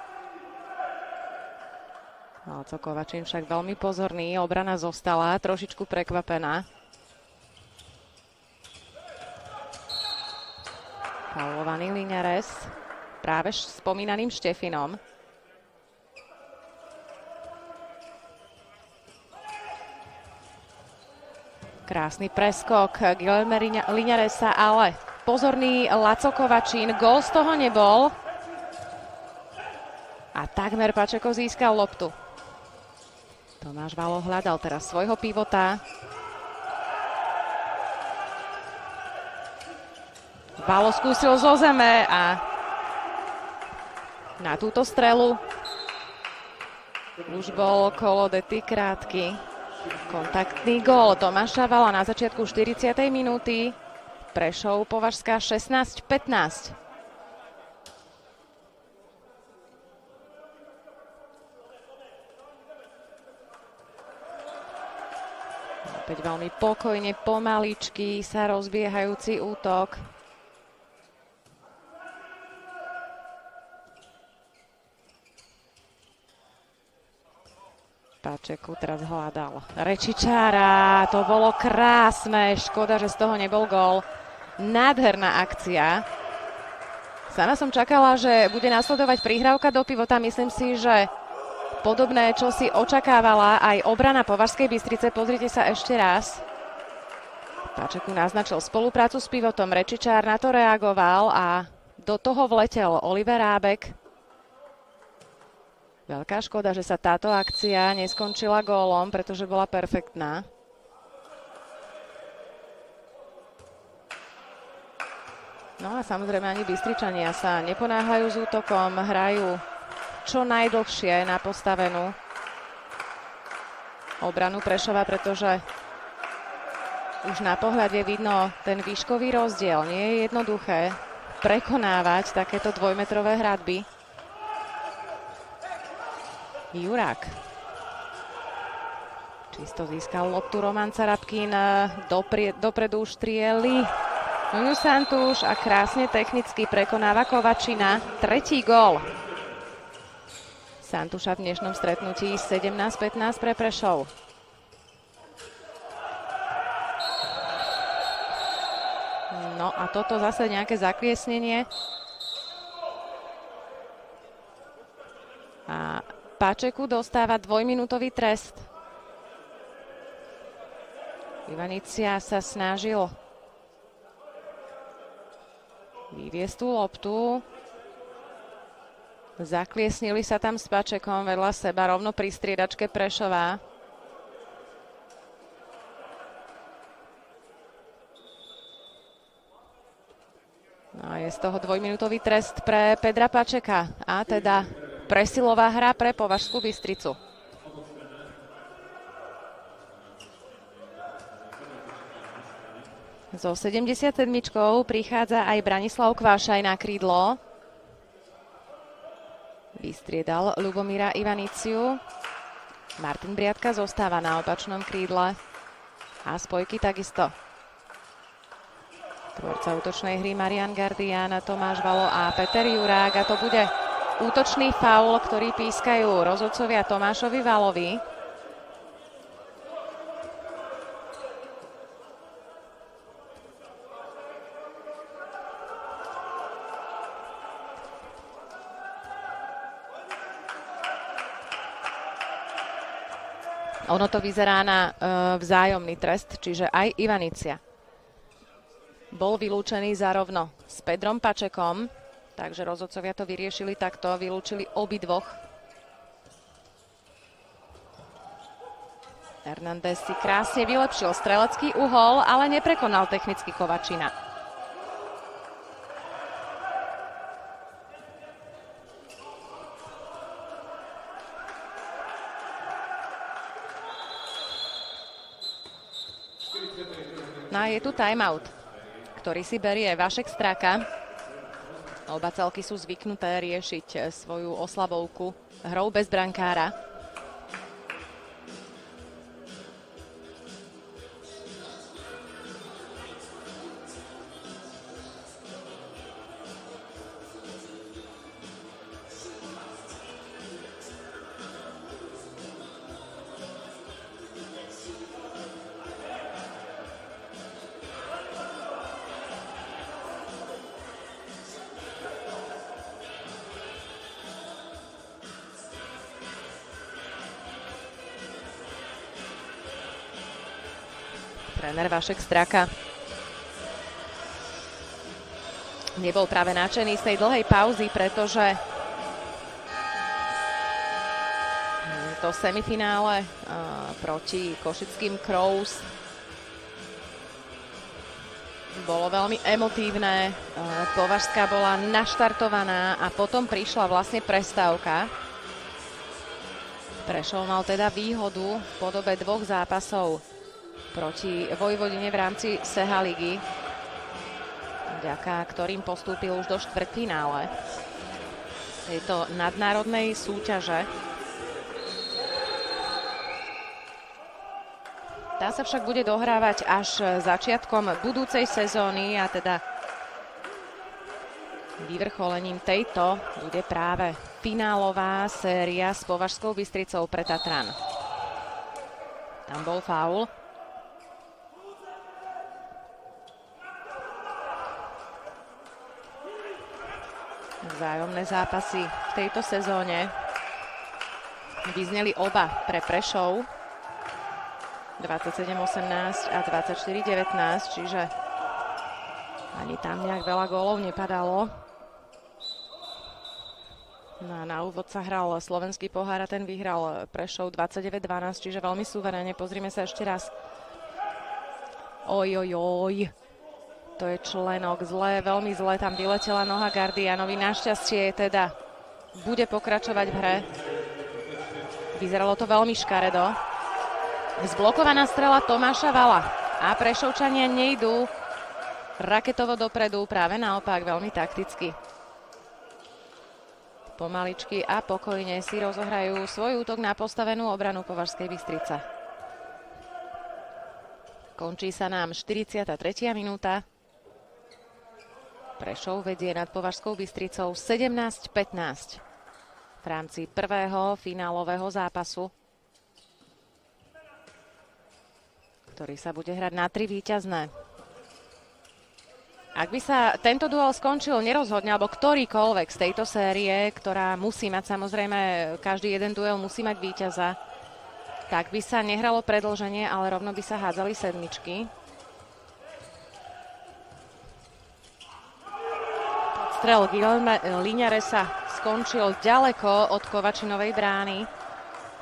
Láco Kovačín však veľmi pozorný. Obrana zostala trošičku prekvapená. Faulovaný Liňares práve spomínaným Štefinom. Krásny preskok Guilherme Liňaresa, ale pozorný Laco Kovačín. Gól z toho nebol. A takmer Pačeko získal loptu. Tomáš Valo hľadal teraz svojho pivota. Valo skúsil zo zeme a na túto strelu už bol Kolodety krátky. Kontaktný gól Tomáša Vala na začiatku 40. minúty. Prešov Považská 16-15. Opäť veľmi pokojne, pomaličky sa rozbiehajúci útok. Pačeku teraz hľadal Rečičára. To bolo krásne. Škoda, že z toho nebol gól. Nádherná akcia. Sama som čakala, že bude nasledovať prihrávka do pivota. Myslím si, že podobné, čo si očakávala aj obrana Považskej Bystrice. Pozrite sa ešte raz. Pačeku naznačil spoluprácu s pivotom. Rečičár na to reagoval a do toho vletel Oliver Rábek. Veľká škoda, že sa táto akcia neskončila gólom, pretože bola perfektná. No a samozrejme ani Bystričania sa neponáhľajú s útokom, hrajú čo najdlhšie na postavenú obranu Prešova, pretože už na pohľade vidno ten výškový rozdiel. Nie je jednoduché prekonávať takéto dvojmetrové hradby. Jurák. Čisto získal loptu Roman Carabkín. Dopredu štrieli Nuno Santuš a krásne technicky prekonáva Kovačina. Tretí gól Santuša v dnešnom stretnutí. 17-15 pre Prešov. No a toto zase nejaké zakliesnenie. A Pačeku dostáva dvojminútový trest. Ivanícia sa snažil vyviesť tú loptu. Zakliesnili sa tam s Pačekom vedľa seba rovno pri striedačke Prešova. No a je z toho dvojminútový trest pre Pedra Pačeka a teda presilová hra pre Považskú Bystricu. So 77 prichádza aj Branislav Kvášaj na krídlo. Vystriedal Ľubomíra Ivaniciu. Martin Briadka zostáva na opačnom krídle. A spojky takisto. Tvorca útočnej hry Marian Gardián, Tomáš Valo a Peter Jurák. A to bude útočný faul, ktorý pískajú rozhodcovia Tomášovi Valovi. Ono to vyzerá na vzájomný trest, čiže aj Ivanicia bol vylúčený zarovno s Pedrom Pačekom, takže rozhodcovia to vyriešili takto, vylúčili obidvoch. Hernández si krásne vylepšil strelecký uhol, ale neprekonal technicky Kovačina. No a je tu timeout, ktorý si berie Vašek Straka. Oba celky sú zvyknuté riešiť svoju oslabovku hrou bez brankára. Tréner Vašek Straka nebol práve nadšený z tej dlhej pauzy, pretože to semifinále proti košickým Crows bolo veľmi emotívne. Považská bola naštartovaná a potom prišla vlastne prestávka. Prešov mal teda výhodu v podobe 2 zápasov proti Vojvodine v rámci SEHA ligy, vďaka ktorým postúpil už do štvrťfinále tejto nadnárodnej súťaže. Tá sa však bude dohrávať až začiatkom budúcej sezóny a teda vyvrcholením tejto bude práve finálová séria s Považskou Bystricou pre Tatran. Tam bol faul. Vzájomné zápasy v tejto sezóne vyzneli oba pre Prešov 27-18 a 24-19, čiže ani tam nejak veľa gólov nepadalo. No a na úvod sa hral slovenský pohár a ten vyhral Prešov 29-12, čiže veľmi suverénne. Pozrime sa ešte raz. Ojojoj. To je členok, zle, veľmi zle, tam vyletela noha Gardianovi. Našťastie teda bude pokračovať v hre. Vyzeralo to veľmi škaredo. Zblokovaná strela Tomáša Vala. A Prešovčania nejdú raketovo dopredu, práve naopak, veľmi takticky. Pomaličky a pokojne si rozohrajú svoj útok na postavenú obranu Považskej Bystrice. Končí sa nám 43. minúta. Prešov vedie nad Považskou Bystricou 17-15 v rámci prvého finálového zápasu, ktorý sa bude hrať na 3 víťazné. Ak by sa tento duel skončil nerozhodne, alebo ktorýkoľvek z tejto série, ktorá musí mať samozrejme, každý jeden duel musí mať víťaza, tak by sa nehralo predĺženie, ale rovno by sa hádzali sedmičky. Strel Guilherme Liñaresa skončil ďaleko od Kovačinovej brány.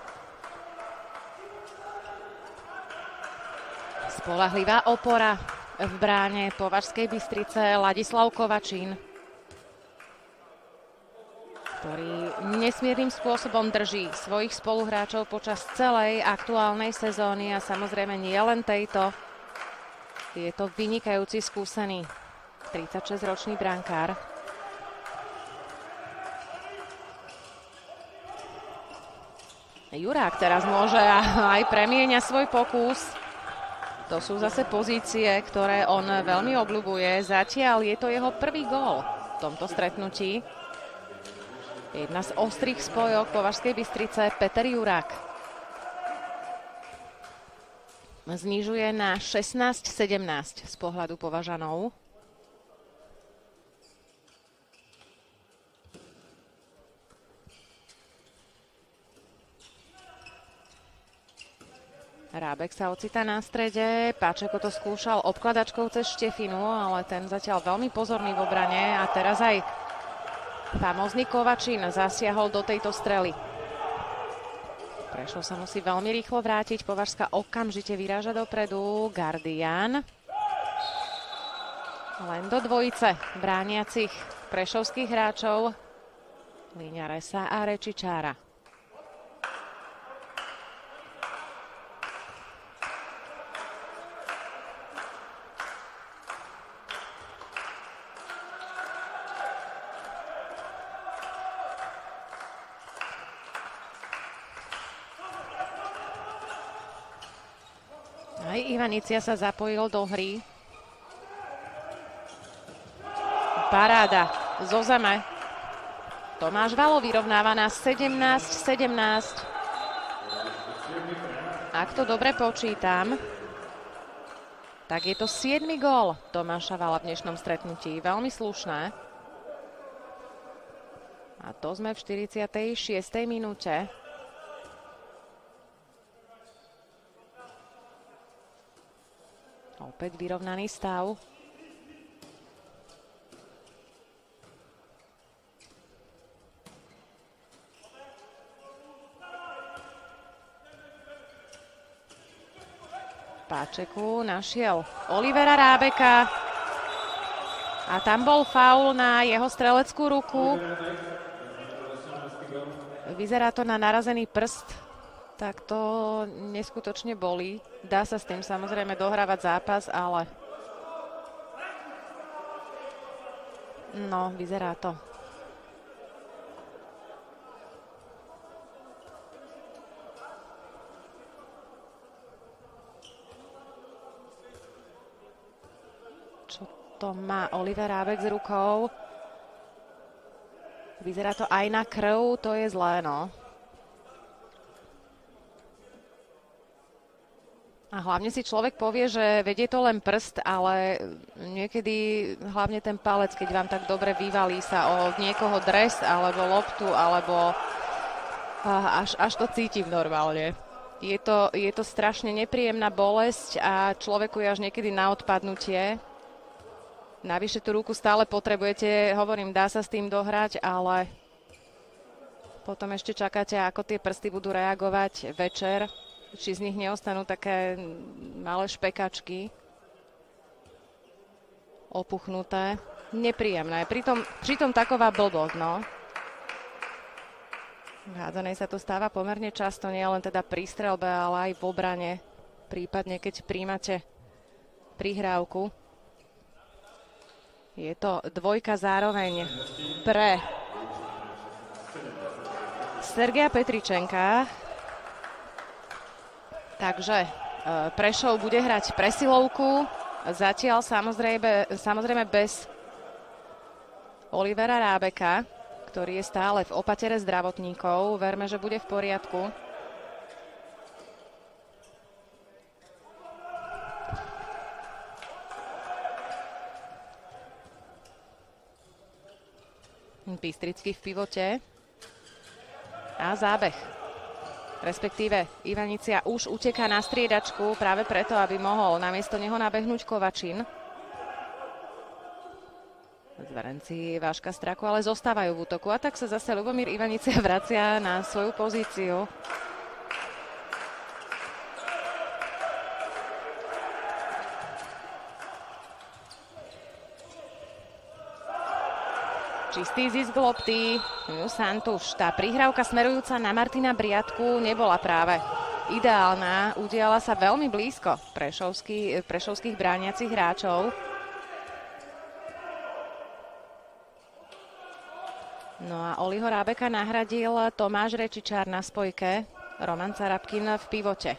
Spoľahlivá opora v bráne Považskej Bystrice Ladislav Kovačín, ktorý nesmiernym spôsobom drží svojich spoluhráčov počas celej aktuálnej sezóny a samozrejme nie len tejto. Je to vynikajúci skúsený 36-ročný brankár. Jurák teraz môže aj premieňať svoj pokus. To sú zase pozície, ktoré on veľmi obľubuje. Zatiaľ je to jeho prvý gól v tomto stretnutí. Jedna z ostrých spojok Považskej Bystrice, Peter Jurák. Znižuje na 16-17 z pohľadu Považanov. Rábek sa ocitá na strede, Páčeko to skúšal obkladačkou cez Štefinu, ale ten zatiaľ veľmi pozorný v obrane a teraz aj famózny Kovačín zasiahol do tejto strely. Prešov sa musí veľmi rýchlo vrátiť, Považská okamžite vyráža dopredu, Gardian. Len do dvojice brániacich prešovských hráčov, Liňaresa a Rečičára. Aj Ivanicia sa zapojil do hry. Paráda zo zeme. Tomáš Valo vyrovnáva na 17-17. Ak to dobre počítam, tak je to 7. gól Tomáša Vala v dnešnom stretnutí. Veľmi slušné. A to sme v 46. minúte. Opäť vyrovnaný stav. Páčeku našiel Olivera Rábeka a tam bol faul na jeho streleckú ruku. Vyzerá to na narazený prst. Tak to neskutočne bolí. Dá sa s tým samozrejme dohrávať zápas, ale no, vyzerá to. Čo to má Oliver Rábek s rukou? Vyzerá to aj na krv, to je zlé, no. A hlavne si človek povie, že vedie to len prst, ale niekedy hlavne ten palec, keď vám tak dobre vyvalí sa o niekoho dres alebo loptu, alebo až to cítim normálne. Je to strašne nepríjemná bolesť a človeku je až niekedy na odpadnutie. Navyše tú ruku stále potrebujete, hovorím, dá sa s tým dohrať, ale potom ešte čakáte, ako tie prsty budú reagovať večer. Či z nich neostanú také malé špekačky opuchnuté. Nepríjemné. Pritom taková blbosť, no. V hádzanej sa to stáva pomerne často, nie len teda pri strelbe, ale aj v obrane. Prípadne, keď príjmate prihrávku. Je to dvojka zároveň pre Sergeja Petričenka. Takže Prešov bude hrať presilovku. Zatiaľ samozrejme bez Olivera Rábeka, ktorý je stále v opatere zdravotníkov. Verme, že bude v poriadku. Bystrický v pivote. A zábeh. Respektíve Ivanicia už uteká na striedačku práve preto, aby mohol namiesto neho nabehnúť Kovačín. Zverenci Váška Straku ale zostávajú v útoku a tak sa zase Ľubomír Ivanicia vracia na svoju pozíciu. Čistý zisk lopty. Santuš. Tá prihrávka smerujúca na Martina Briatku nebola práve ideálna. Udiala sa veľmi blízko prešovských brániacich hráčov. No a Oliho Rábeka nahradil Tomáš Rečičár na spojke. Roman Carabkin v pivote.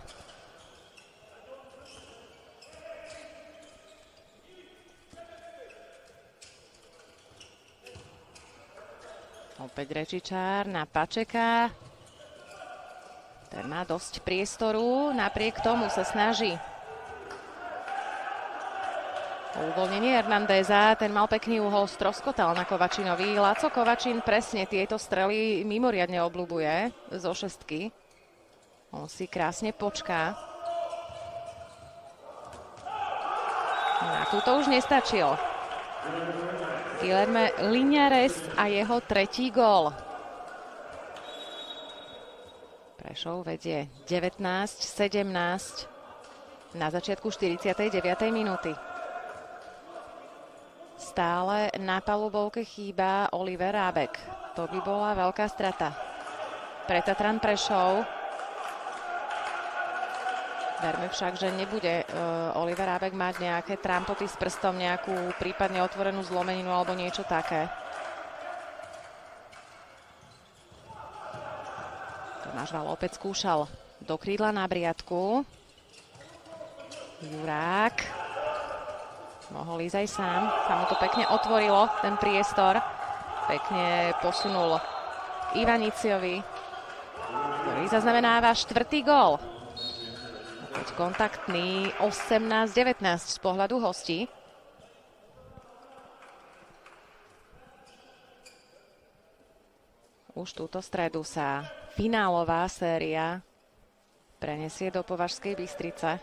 Opäť Rečičár na Pačeka. Ten má dosť priestoru, napriek tomu sa snaží. Uvoľnenie Hernandéza, ten mal pekný uhol, stroskotal na Kovačinovi. Laco Kovačin presne tieto strely mimoriadne obľúbuje zo šestky. On si krásne počká. Na túto už nestačil. Guilherme Liñares a jeho tretí gól. Prešov vedie 19-17 na začiatku 49. minúty. Stále na palubovke chýba Oliver Rábek. To by bola veľká strata pre Tatran Prešov. Verme však, že nebude Oliver Rábek mať nejaké trampoty s prstom, nejakú prípadne otvorenú zlomeninu alebo niečo také. Tomáš Val opäť skúšal do krídla na Briatku. Jurák mohol ísť aj sám. Sa mu to pekne otvorilo, ten priestor. Pekne posunul Ivaniciovi, ktorý zaznamenáva 4. gól. Opäť kontaktný 18-19 z pohľadu hostí. Už túto stredu sa finálová séria prenesie do Považskej Bystrice.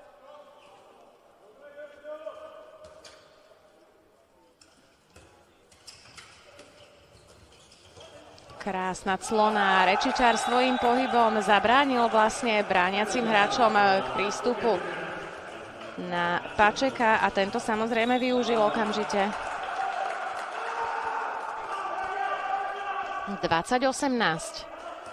Krásna clona. Rečičár svojím pohybom zabránil vlastne brániacim hráčom k prístupu na Pačeka a tento samozrejme využil okamžite. 20-18.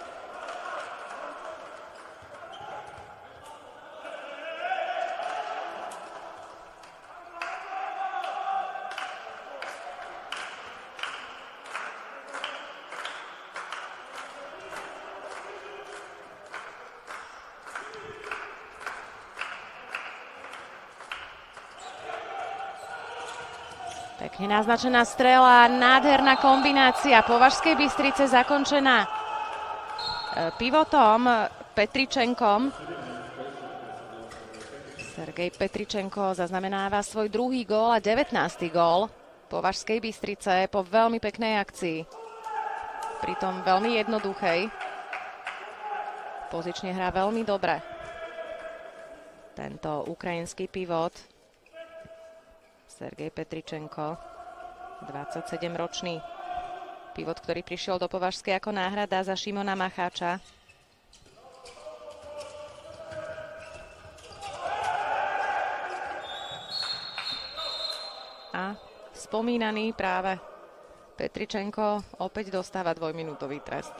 Pekne naznačená strela, nádherná kombinácia Považskej Bystrice zakončená pivotom Petričenkom. Sergej Petričenko zaznamenáva svoj druhý gól a 19. gól Považskej Bystrice po veľmi peknej akcii. Pritom veľmi jednoduchej. Pozične hrá veľmi dobre tento ukrajinský pivot Sergej Petričenko, 27-ročný pivot, ktorý prišiel do Považskej ako náhrada za Šimona Macháča. A spomínaný práve Petričenko opäť dostáva dvojminútový trest.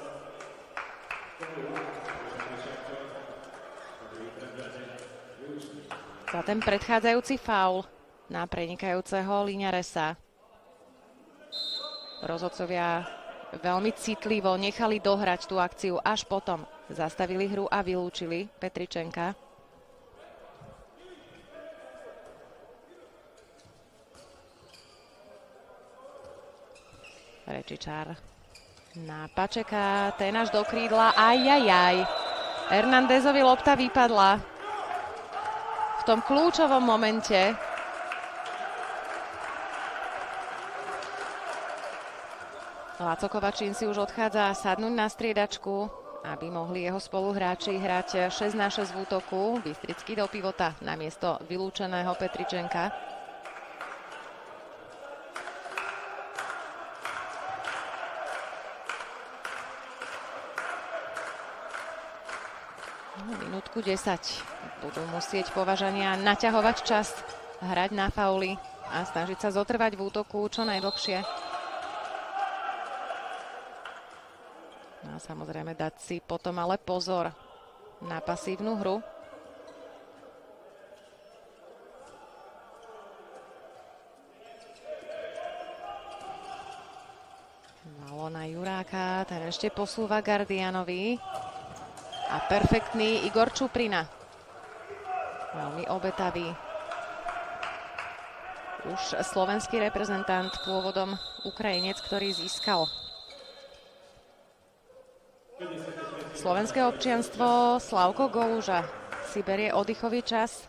Za ten predchádzajúci faul na prenikajúceho Liñaresa. Rozhodcovia veľmi citlivo nechali dohrať tú akciu, až potom zastavili hru a vylúčili Petričenka. Rečičár na Pačeka, ten až do krídla, ajajaj. Hernandézovi lopta vypadla v tom kľúčovom momente. Laco Kovačín si už odchádza sadnúť na striedačku, aby mohli jeho spoluhráči hrať 6-6 v útoku. Bystrický do pivota namiesto vylúčeného Petričenka. Minútku 10. Budú musieť Považania naťahovať čas, hrať na fauly a snažiť sa zotrvať v útoku čo najdlhšie. A samozrejme dať si potom ale pozor na pasívnu hru. Malo na Juráka, ten ešte posúva Gardianovi. A perfektný Igor Čuprina. Veľmi obetavý. Už slovenský reprezentant, pôvodom Ukrajinec, ktorý získal slovenské občianstvo. Slavko Goluža si berie oddychový čas.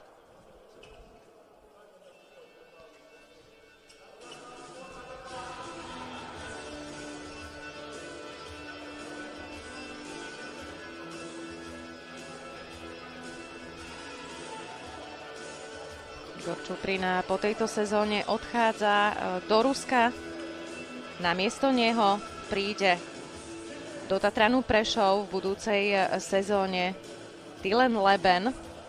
Igor Čuprina po tejto sezóne odchádza do Ruska. Namiesto neho príde do Tatranu Prešov v budúcej sezóne Dylan Leben.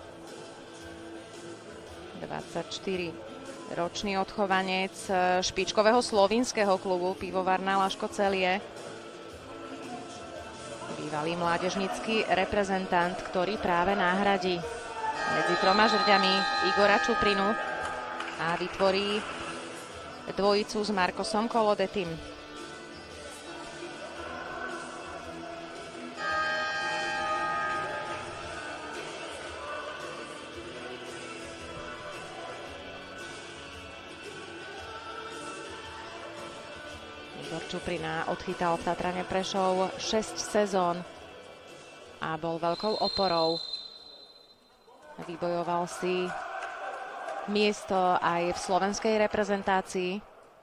24-ročný odchovanec špičkového slovinského klubu Pivovarná Laško-Celie. Bývalý mládežnícky reprezentant, ktorý práve náhradí medzi troma žrďami Igora Čuprinu a vytvorí dvojicu s Markosom Kolodetým. Igor Čuprina odchytal v Tatrane Prešov 6 sezón a bol veľkou oporou. Vybojoval si miesto aj v slovenskej reprezentácii.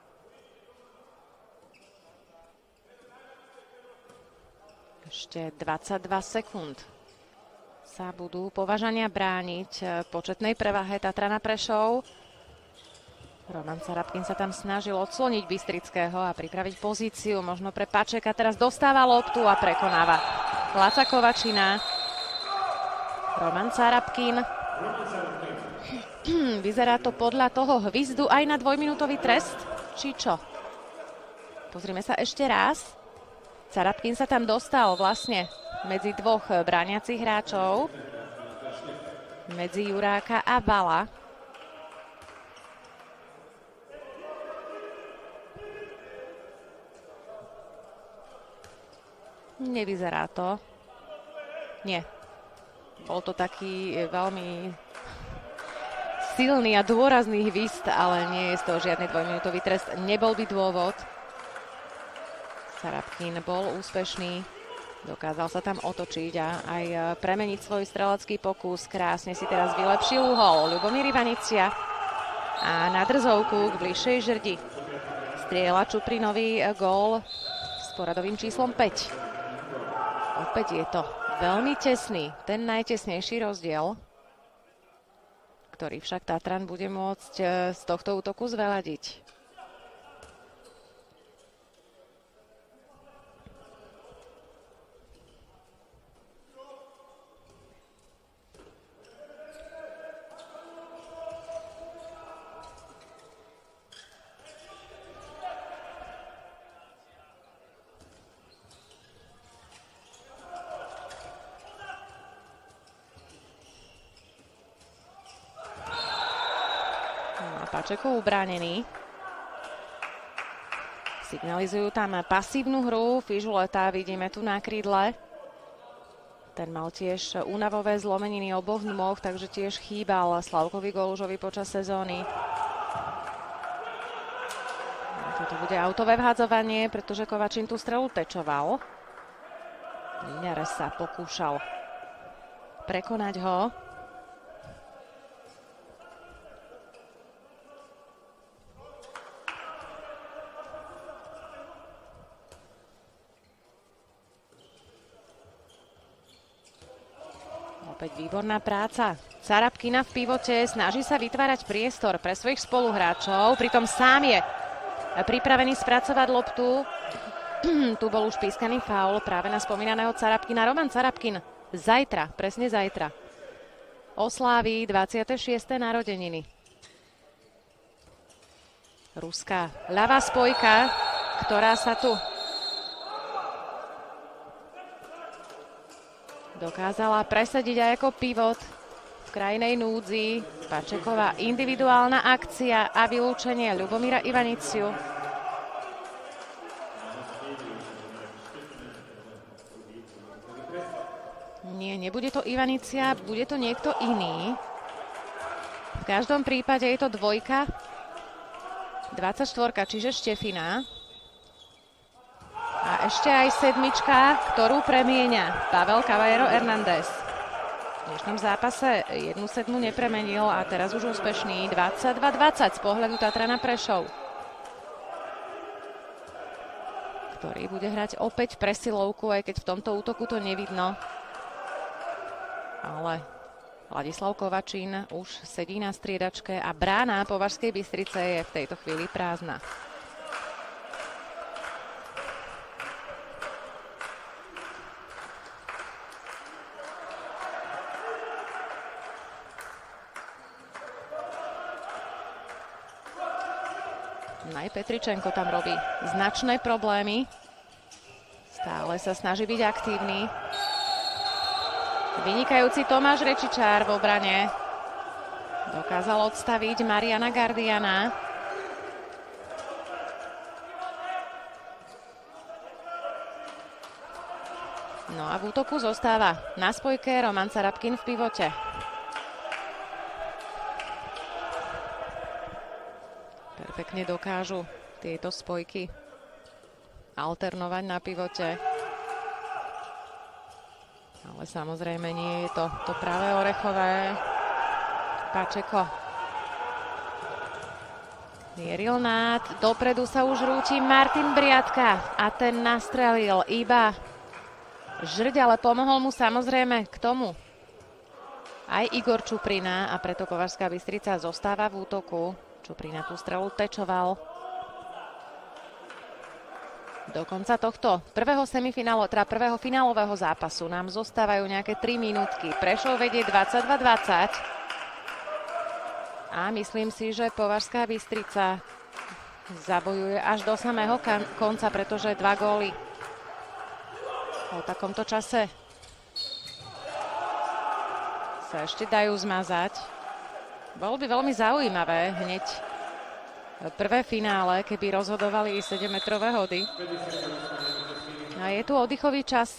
Ešte 22 sekúnd sa budú Považania brániť početnej prevahe Tatrana Prešov. Roman Carapkin sa tam snažil odsloniť Bystrického a pripraviť pozíciu možno pre Pačeka. Teraz dostáva loptu a prekonáva Laca Kovačina. Roman Carapkin. Vyzerá to podľa toho hvizdu aj na dvojminútový trest, či čo? Pozrime sa ešte raz. Carapkin sa tam dostal vlastne medzi dvoch brániacich hráčov. Medzi Juráka a Vala. Nevyzerá to. Nie. Bol to taký veľmi silný a dôrazný hvist, ale nie je z toho žiadny dvojminútový trest. Nebol by dôvod. Carapkin bol úspešný. Dokázal sa tam otočiť a aj premeniť svoj strelecký pokus. Krásne si teraz vylepšil uhol Ľubomír Ivanicia. A na drzovku k bližšej žrdi strieľa Čuprinový gól s poradovým číslom 5. Opäť je to veľmi tesný, ten najtesnejší rozdiel, ktorý však Tatran bude môcť z tohto útoku zveladiť. Pačekov ubránený. Signalizujú tam pasívnu hru. Fižuleta vidíme tu na krídle. Ten mal tiež únavové zlomeniny oboch nôh, takže tiež chýbal Slavkovi Golužovi počas sezóny. Toto bude autové vhádzovanie, pretože Kovačin tú strelu tečoval. Liňares sa pokúšal prekonať ho. Opäť výborná práca Carapkina v pivote, snaží sa vytvárať priestor pre svojich spoluhráčov, pritom sám je pripravený spracovať loptu. Tu bol už pískaný faul práve na spomínaného Carapkina. Roman Carapkin zajtra, presne zajtra, osláví 26. narodeniny. Ruská ľavá spojka, ktorá sa tu dokázala presadiť aj ako pivot v krajnej núdzi. Pačeková individuálna akcia a vylúčenie Ľubomíra Ivaniciu. Nie, nebude to Ivanicia, bude to niekto iný. V každom prípade je to dvojka. 24, čiže Štefina. A ešte aj sedmička, ktorú premieňa Pavel Caballero Hernández. V dnešnom zápase jednu sedmu nepremenil a teraz už úspešný 22-20 z pohľadu Tatrana Prešov, ktorý bude hrať opäť presilovku, aj keď v tomto útoku to nevidno. Ale Ladislav Kovačín už sedí na striedačke a brána Považskej Bystrice je v tejto chvíli prázdna. Aj Petričenko tam robí značné problémy. Stále sa snaží byť aktívny. Vynikajúci Tomáš Rečičár v obrane. Dokázal odstaviť Mariana Gardiana. No a v útoku zostáva na spojke Roman Carabkin v pivote. Perfektne dokážu tieto spojky alternovať na pivote. Ale samozrejme nie je to práve orechové. Pačeko mieril nád. Dopredu sa už rúti Martin Briatka a ten nastrelil iba žrť, ale pomohol mu samozrejme k tomu aj Igor Čuprina a preto Považská Bystrica zostáva v útoku. Čuprina tú strelu tečoval. Do konca tohto prvého finálového zápasu nám zostávajú nejaké 3 minútky. Prešov vedie 22-20. A myslím si, že Považská Bystrica zabojuje až do samého konca, pretože 2 góly po takomto čase sa ešte dajú zmazať. Bolo by veľmi zaujímavé hneď prvé finále, keby rozhodovali 7-metrové hody. A je tu oddychový čas.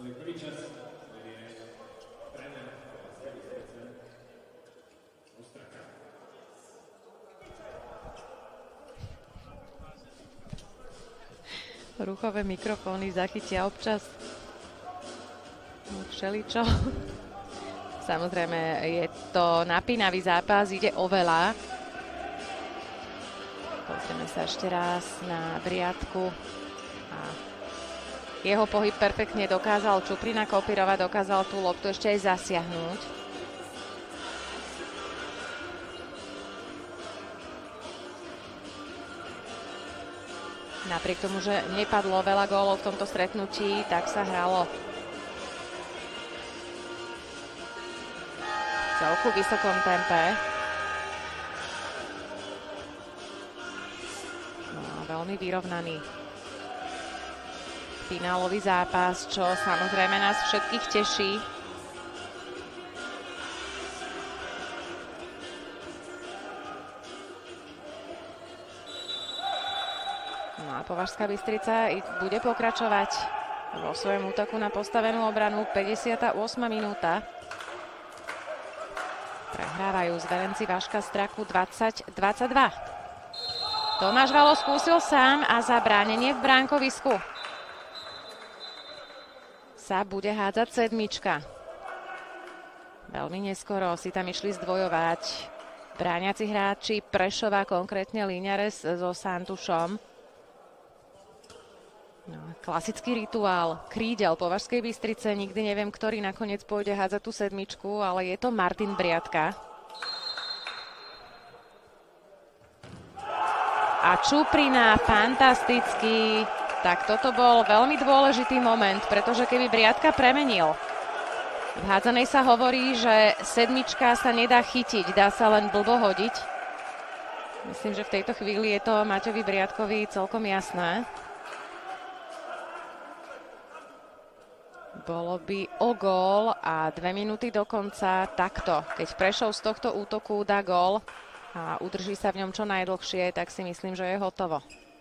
Ruchové mikrofóny zachytia občas všeličo. Samozrejme, je to napínavý zápas, ide o veľa. Pozrieme sa ešte raz na Briatku. A jeho pohyb perfektne dokázal Čuprina kopírovať, dokázal tú loptu ešte aj zasiahnuť. Napriek tomu, že nepadlo veľa gólov v tomto stretnutí, tak sa hralo celku vysokom tempe. No a veľmi vyrovnaný finálový zápas, čo samozrejme nás všetkých teší. No a Považská Bystrica bude pokračovať vo svojom útoku na postavenú obranu. 58. minúta. Prehrávajú zverenci Vaška Straku 20-22. Tomáš Valo skúsil sám a za bránenie v bránkovisku sa bude hádzať sedmička. Veľmi neskoro si tam išli zdvojovať brániaci hráči Prešova, konkrétne Líňares so Santušom. No, klasický rituál krídel Považskej Bystrice. Nikdy neviem, ktorý nakoniec pôjde hádzať tú sedmičku, ale je to Martin Briatka. A Čuprina fantastický. Tak toto bol veľmi dôležitý moment, pretože keby Briatka premenil, v hádzanej sa hovorí, že sedmička sa nedá chytiť, dá sa len blbo hodiť. Myslím, že v tejto chvíli je to Maťovi Briatkovi celkom jasné. Bolo by o gól a 2 minúty do konca. Takto, keď Prešov z tohto útoku dá gól a udrží sa v ňom čo najdlhšie, tak si myslím, že je hotovo.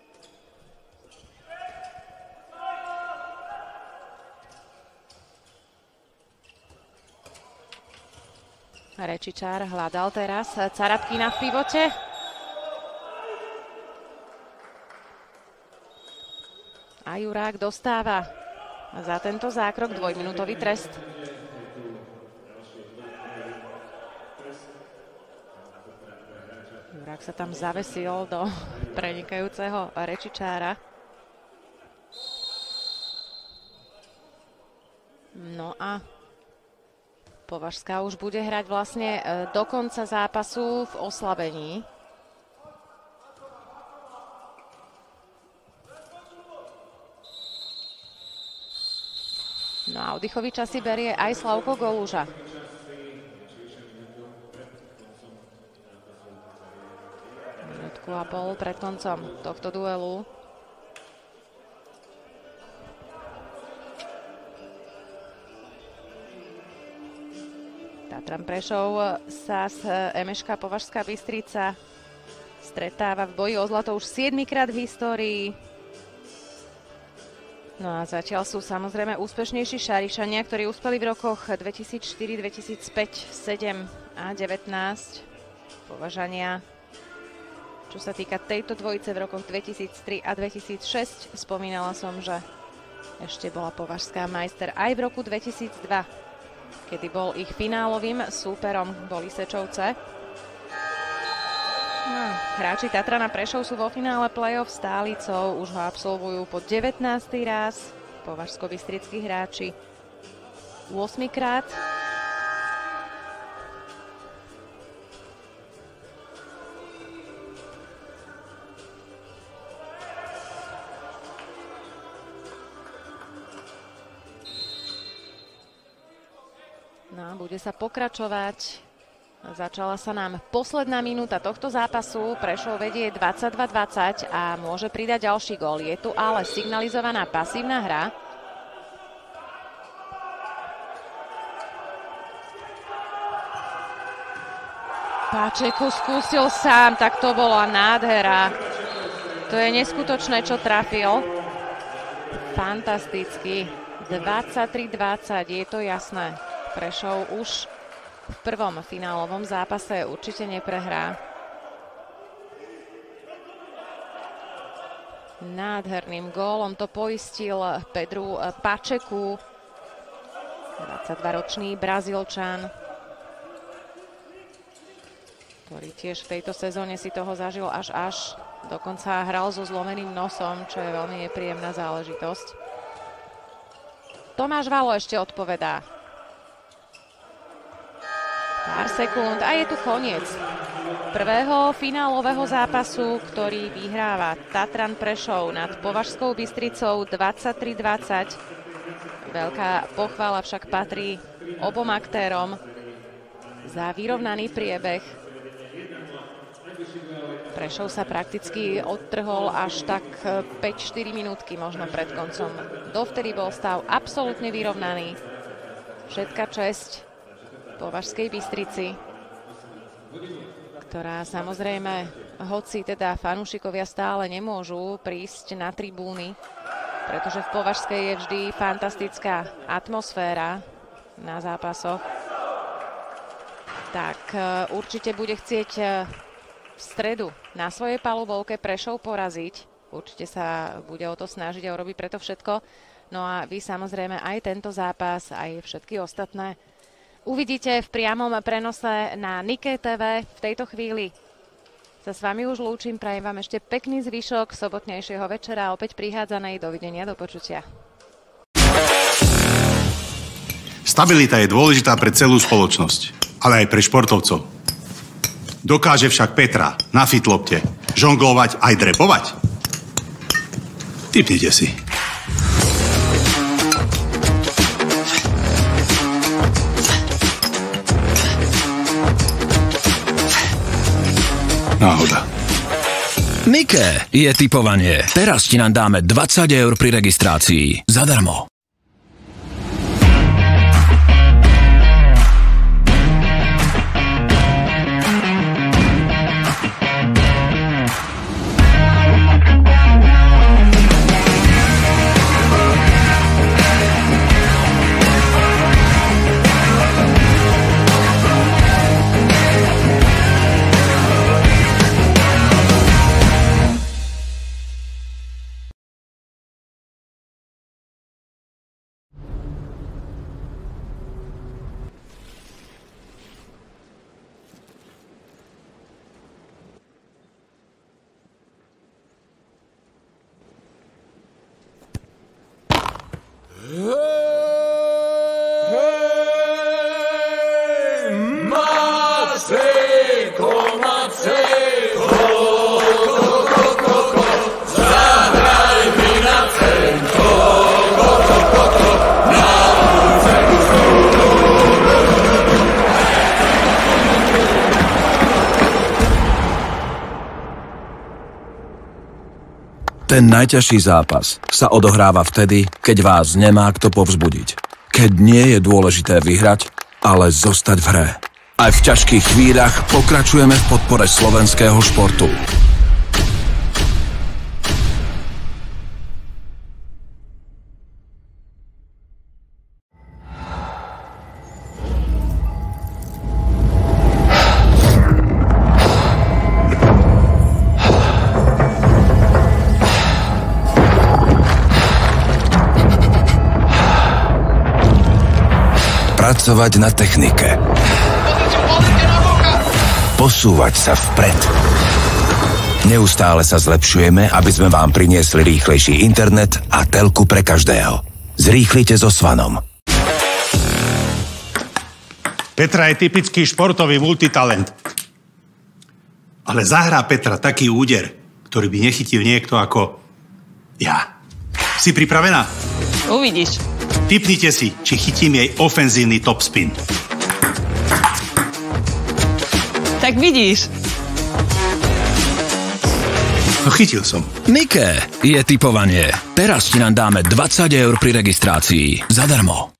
Rečičár hľadal teraz Carabkina v pivote. A Jurák dostáva za tento zákrok 2-minútový trest. Jurák sa tam zavesil do prenikajúceho Rečičára. No a Považská už bude hrať vlastne do konca zápasu v oslabení. No a oddychový čas si berie aj Slavko Goluža. Minútku a pol pred koncom tohto duelu. Tatran Prešov sa z MŠK Považská Bystrica stretáva v boji o zlato už 7-krát v histórii. No a zatiaľ sú samozrejme úspešnejší Šarišania, ktorí uspeli v rokoch 2004, 2005, 7 a 19. Považania, čo sa týka tejto dvojice v rokoch 2003 a 2006, spomínala som, že ešte bola Považská majster aj v roku 2002, kedy bol ich finálovým súperom, boli Sečovce. No, hráči Tatrana Prešov sú vo finále play-off s Tálicou, už ho absolvujú po 19. raz. Považsko-bystrickí hráči 8-krát. No, bude sa pokračovať. Začala sa nám posledná minúta tohto zápasu. Prešov vedie 22-20 a môže pridať ďalší gól. Je tu ale signalizovaná pasívna hra. Pačeku skúsil sám, tak to bola nádhera. To je neskutočné, čo trafil. Fantasticky. 23-20, je to jasné. Prešov už v prvom finálovom zápase určite neprehrá. Nádherným gólom to poistil Pedru Pačeku, 22-ročný Brazílčan, ktorý tiež v tejto sezóne si toho zažil až. Dokonca hral so zlomeným nosom, čo je veľmi nepríjemná záležitosť. Tomáš Valo ešte odpovedá. Pár sekúnd a je tu koniec prvého finálového zápasu, ktorý vyhráva Tatran Prešov nad Považskou Bystricou 23-20. Veľká pochvála však patrí obom aktérom za vyrovnaný priebeh. Prešov sa prakticky odtrhol až tak 5-4 minútky možno pred koncom. Dovtedy bol stav absolútne vyrovnaný. Všetka česť Považskej Bystrici, ktorá samozrejme, hoci teda fanúšikovia stále nemôžu prísť na tribúny, pretože v Považskej je vždy fantastická atmosféra na zápasoch, tak určite bude chcieť v stredu na svojej palubovke Prešov poraziť. Určite sa bude o to snažiť a urobí preto všetko. No a vy samozrejme aj tento zápas, aj všetky ostatné uvidíte v priamom prenose na Nike TV. V tejto chvíli sa s vami už lúčim, prajem vám ešte pekný zvyšok sobotnejšieho večera, opäť prihádzanej. Dovidenia, do počutia. Stabilita je dôležitá pre celú spoločnosť, ale aj pre športovcov. Dokáže však Petra na fitlopte žonglovať aj drepovať? Tipnite si. Náhoda. Nike je tipovanie. Teraz ti nám dáme 20 eur pri registrácii. Zadarmo. Ten najťažší zápas sa odohráva vtedy, keď vás nemá kto povzbudiť. Keď nie je dôležité vyhrať, ale zostať v hre. Aj v ťažkých chvíľach pokračujeme v podpore slovenského športu. Pracovať na technike. Posúvať sa vpred. Neustále sa zlepšujeme, aby sme vám priniesli rýchlejší internet a telku pre každého. Zrýchlite so Svanom. Petra je typický športový multitalent. Ale zahrá Petra taký úder, ktorý by nechytil niekto ako ja. Si pripravená? Uvidíš. Tipnite si, či chytím jej ofenzívny topspin. Tak vidíš. No chytil som. Nike je tipovanie. Teraz ti nám dáme 20 € pri registrácii. Zadarmo.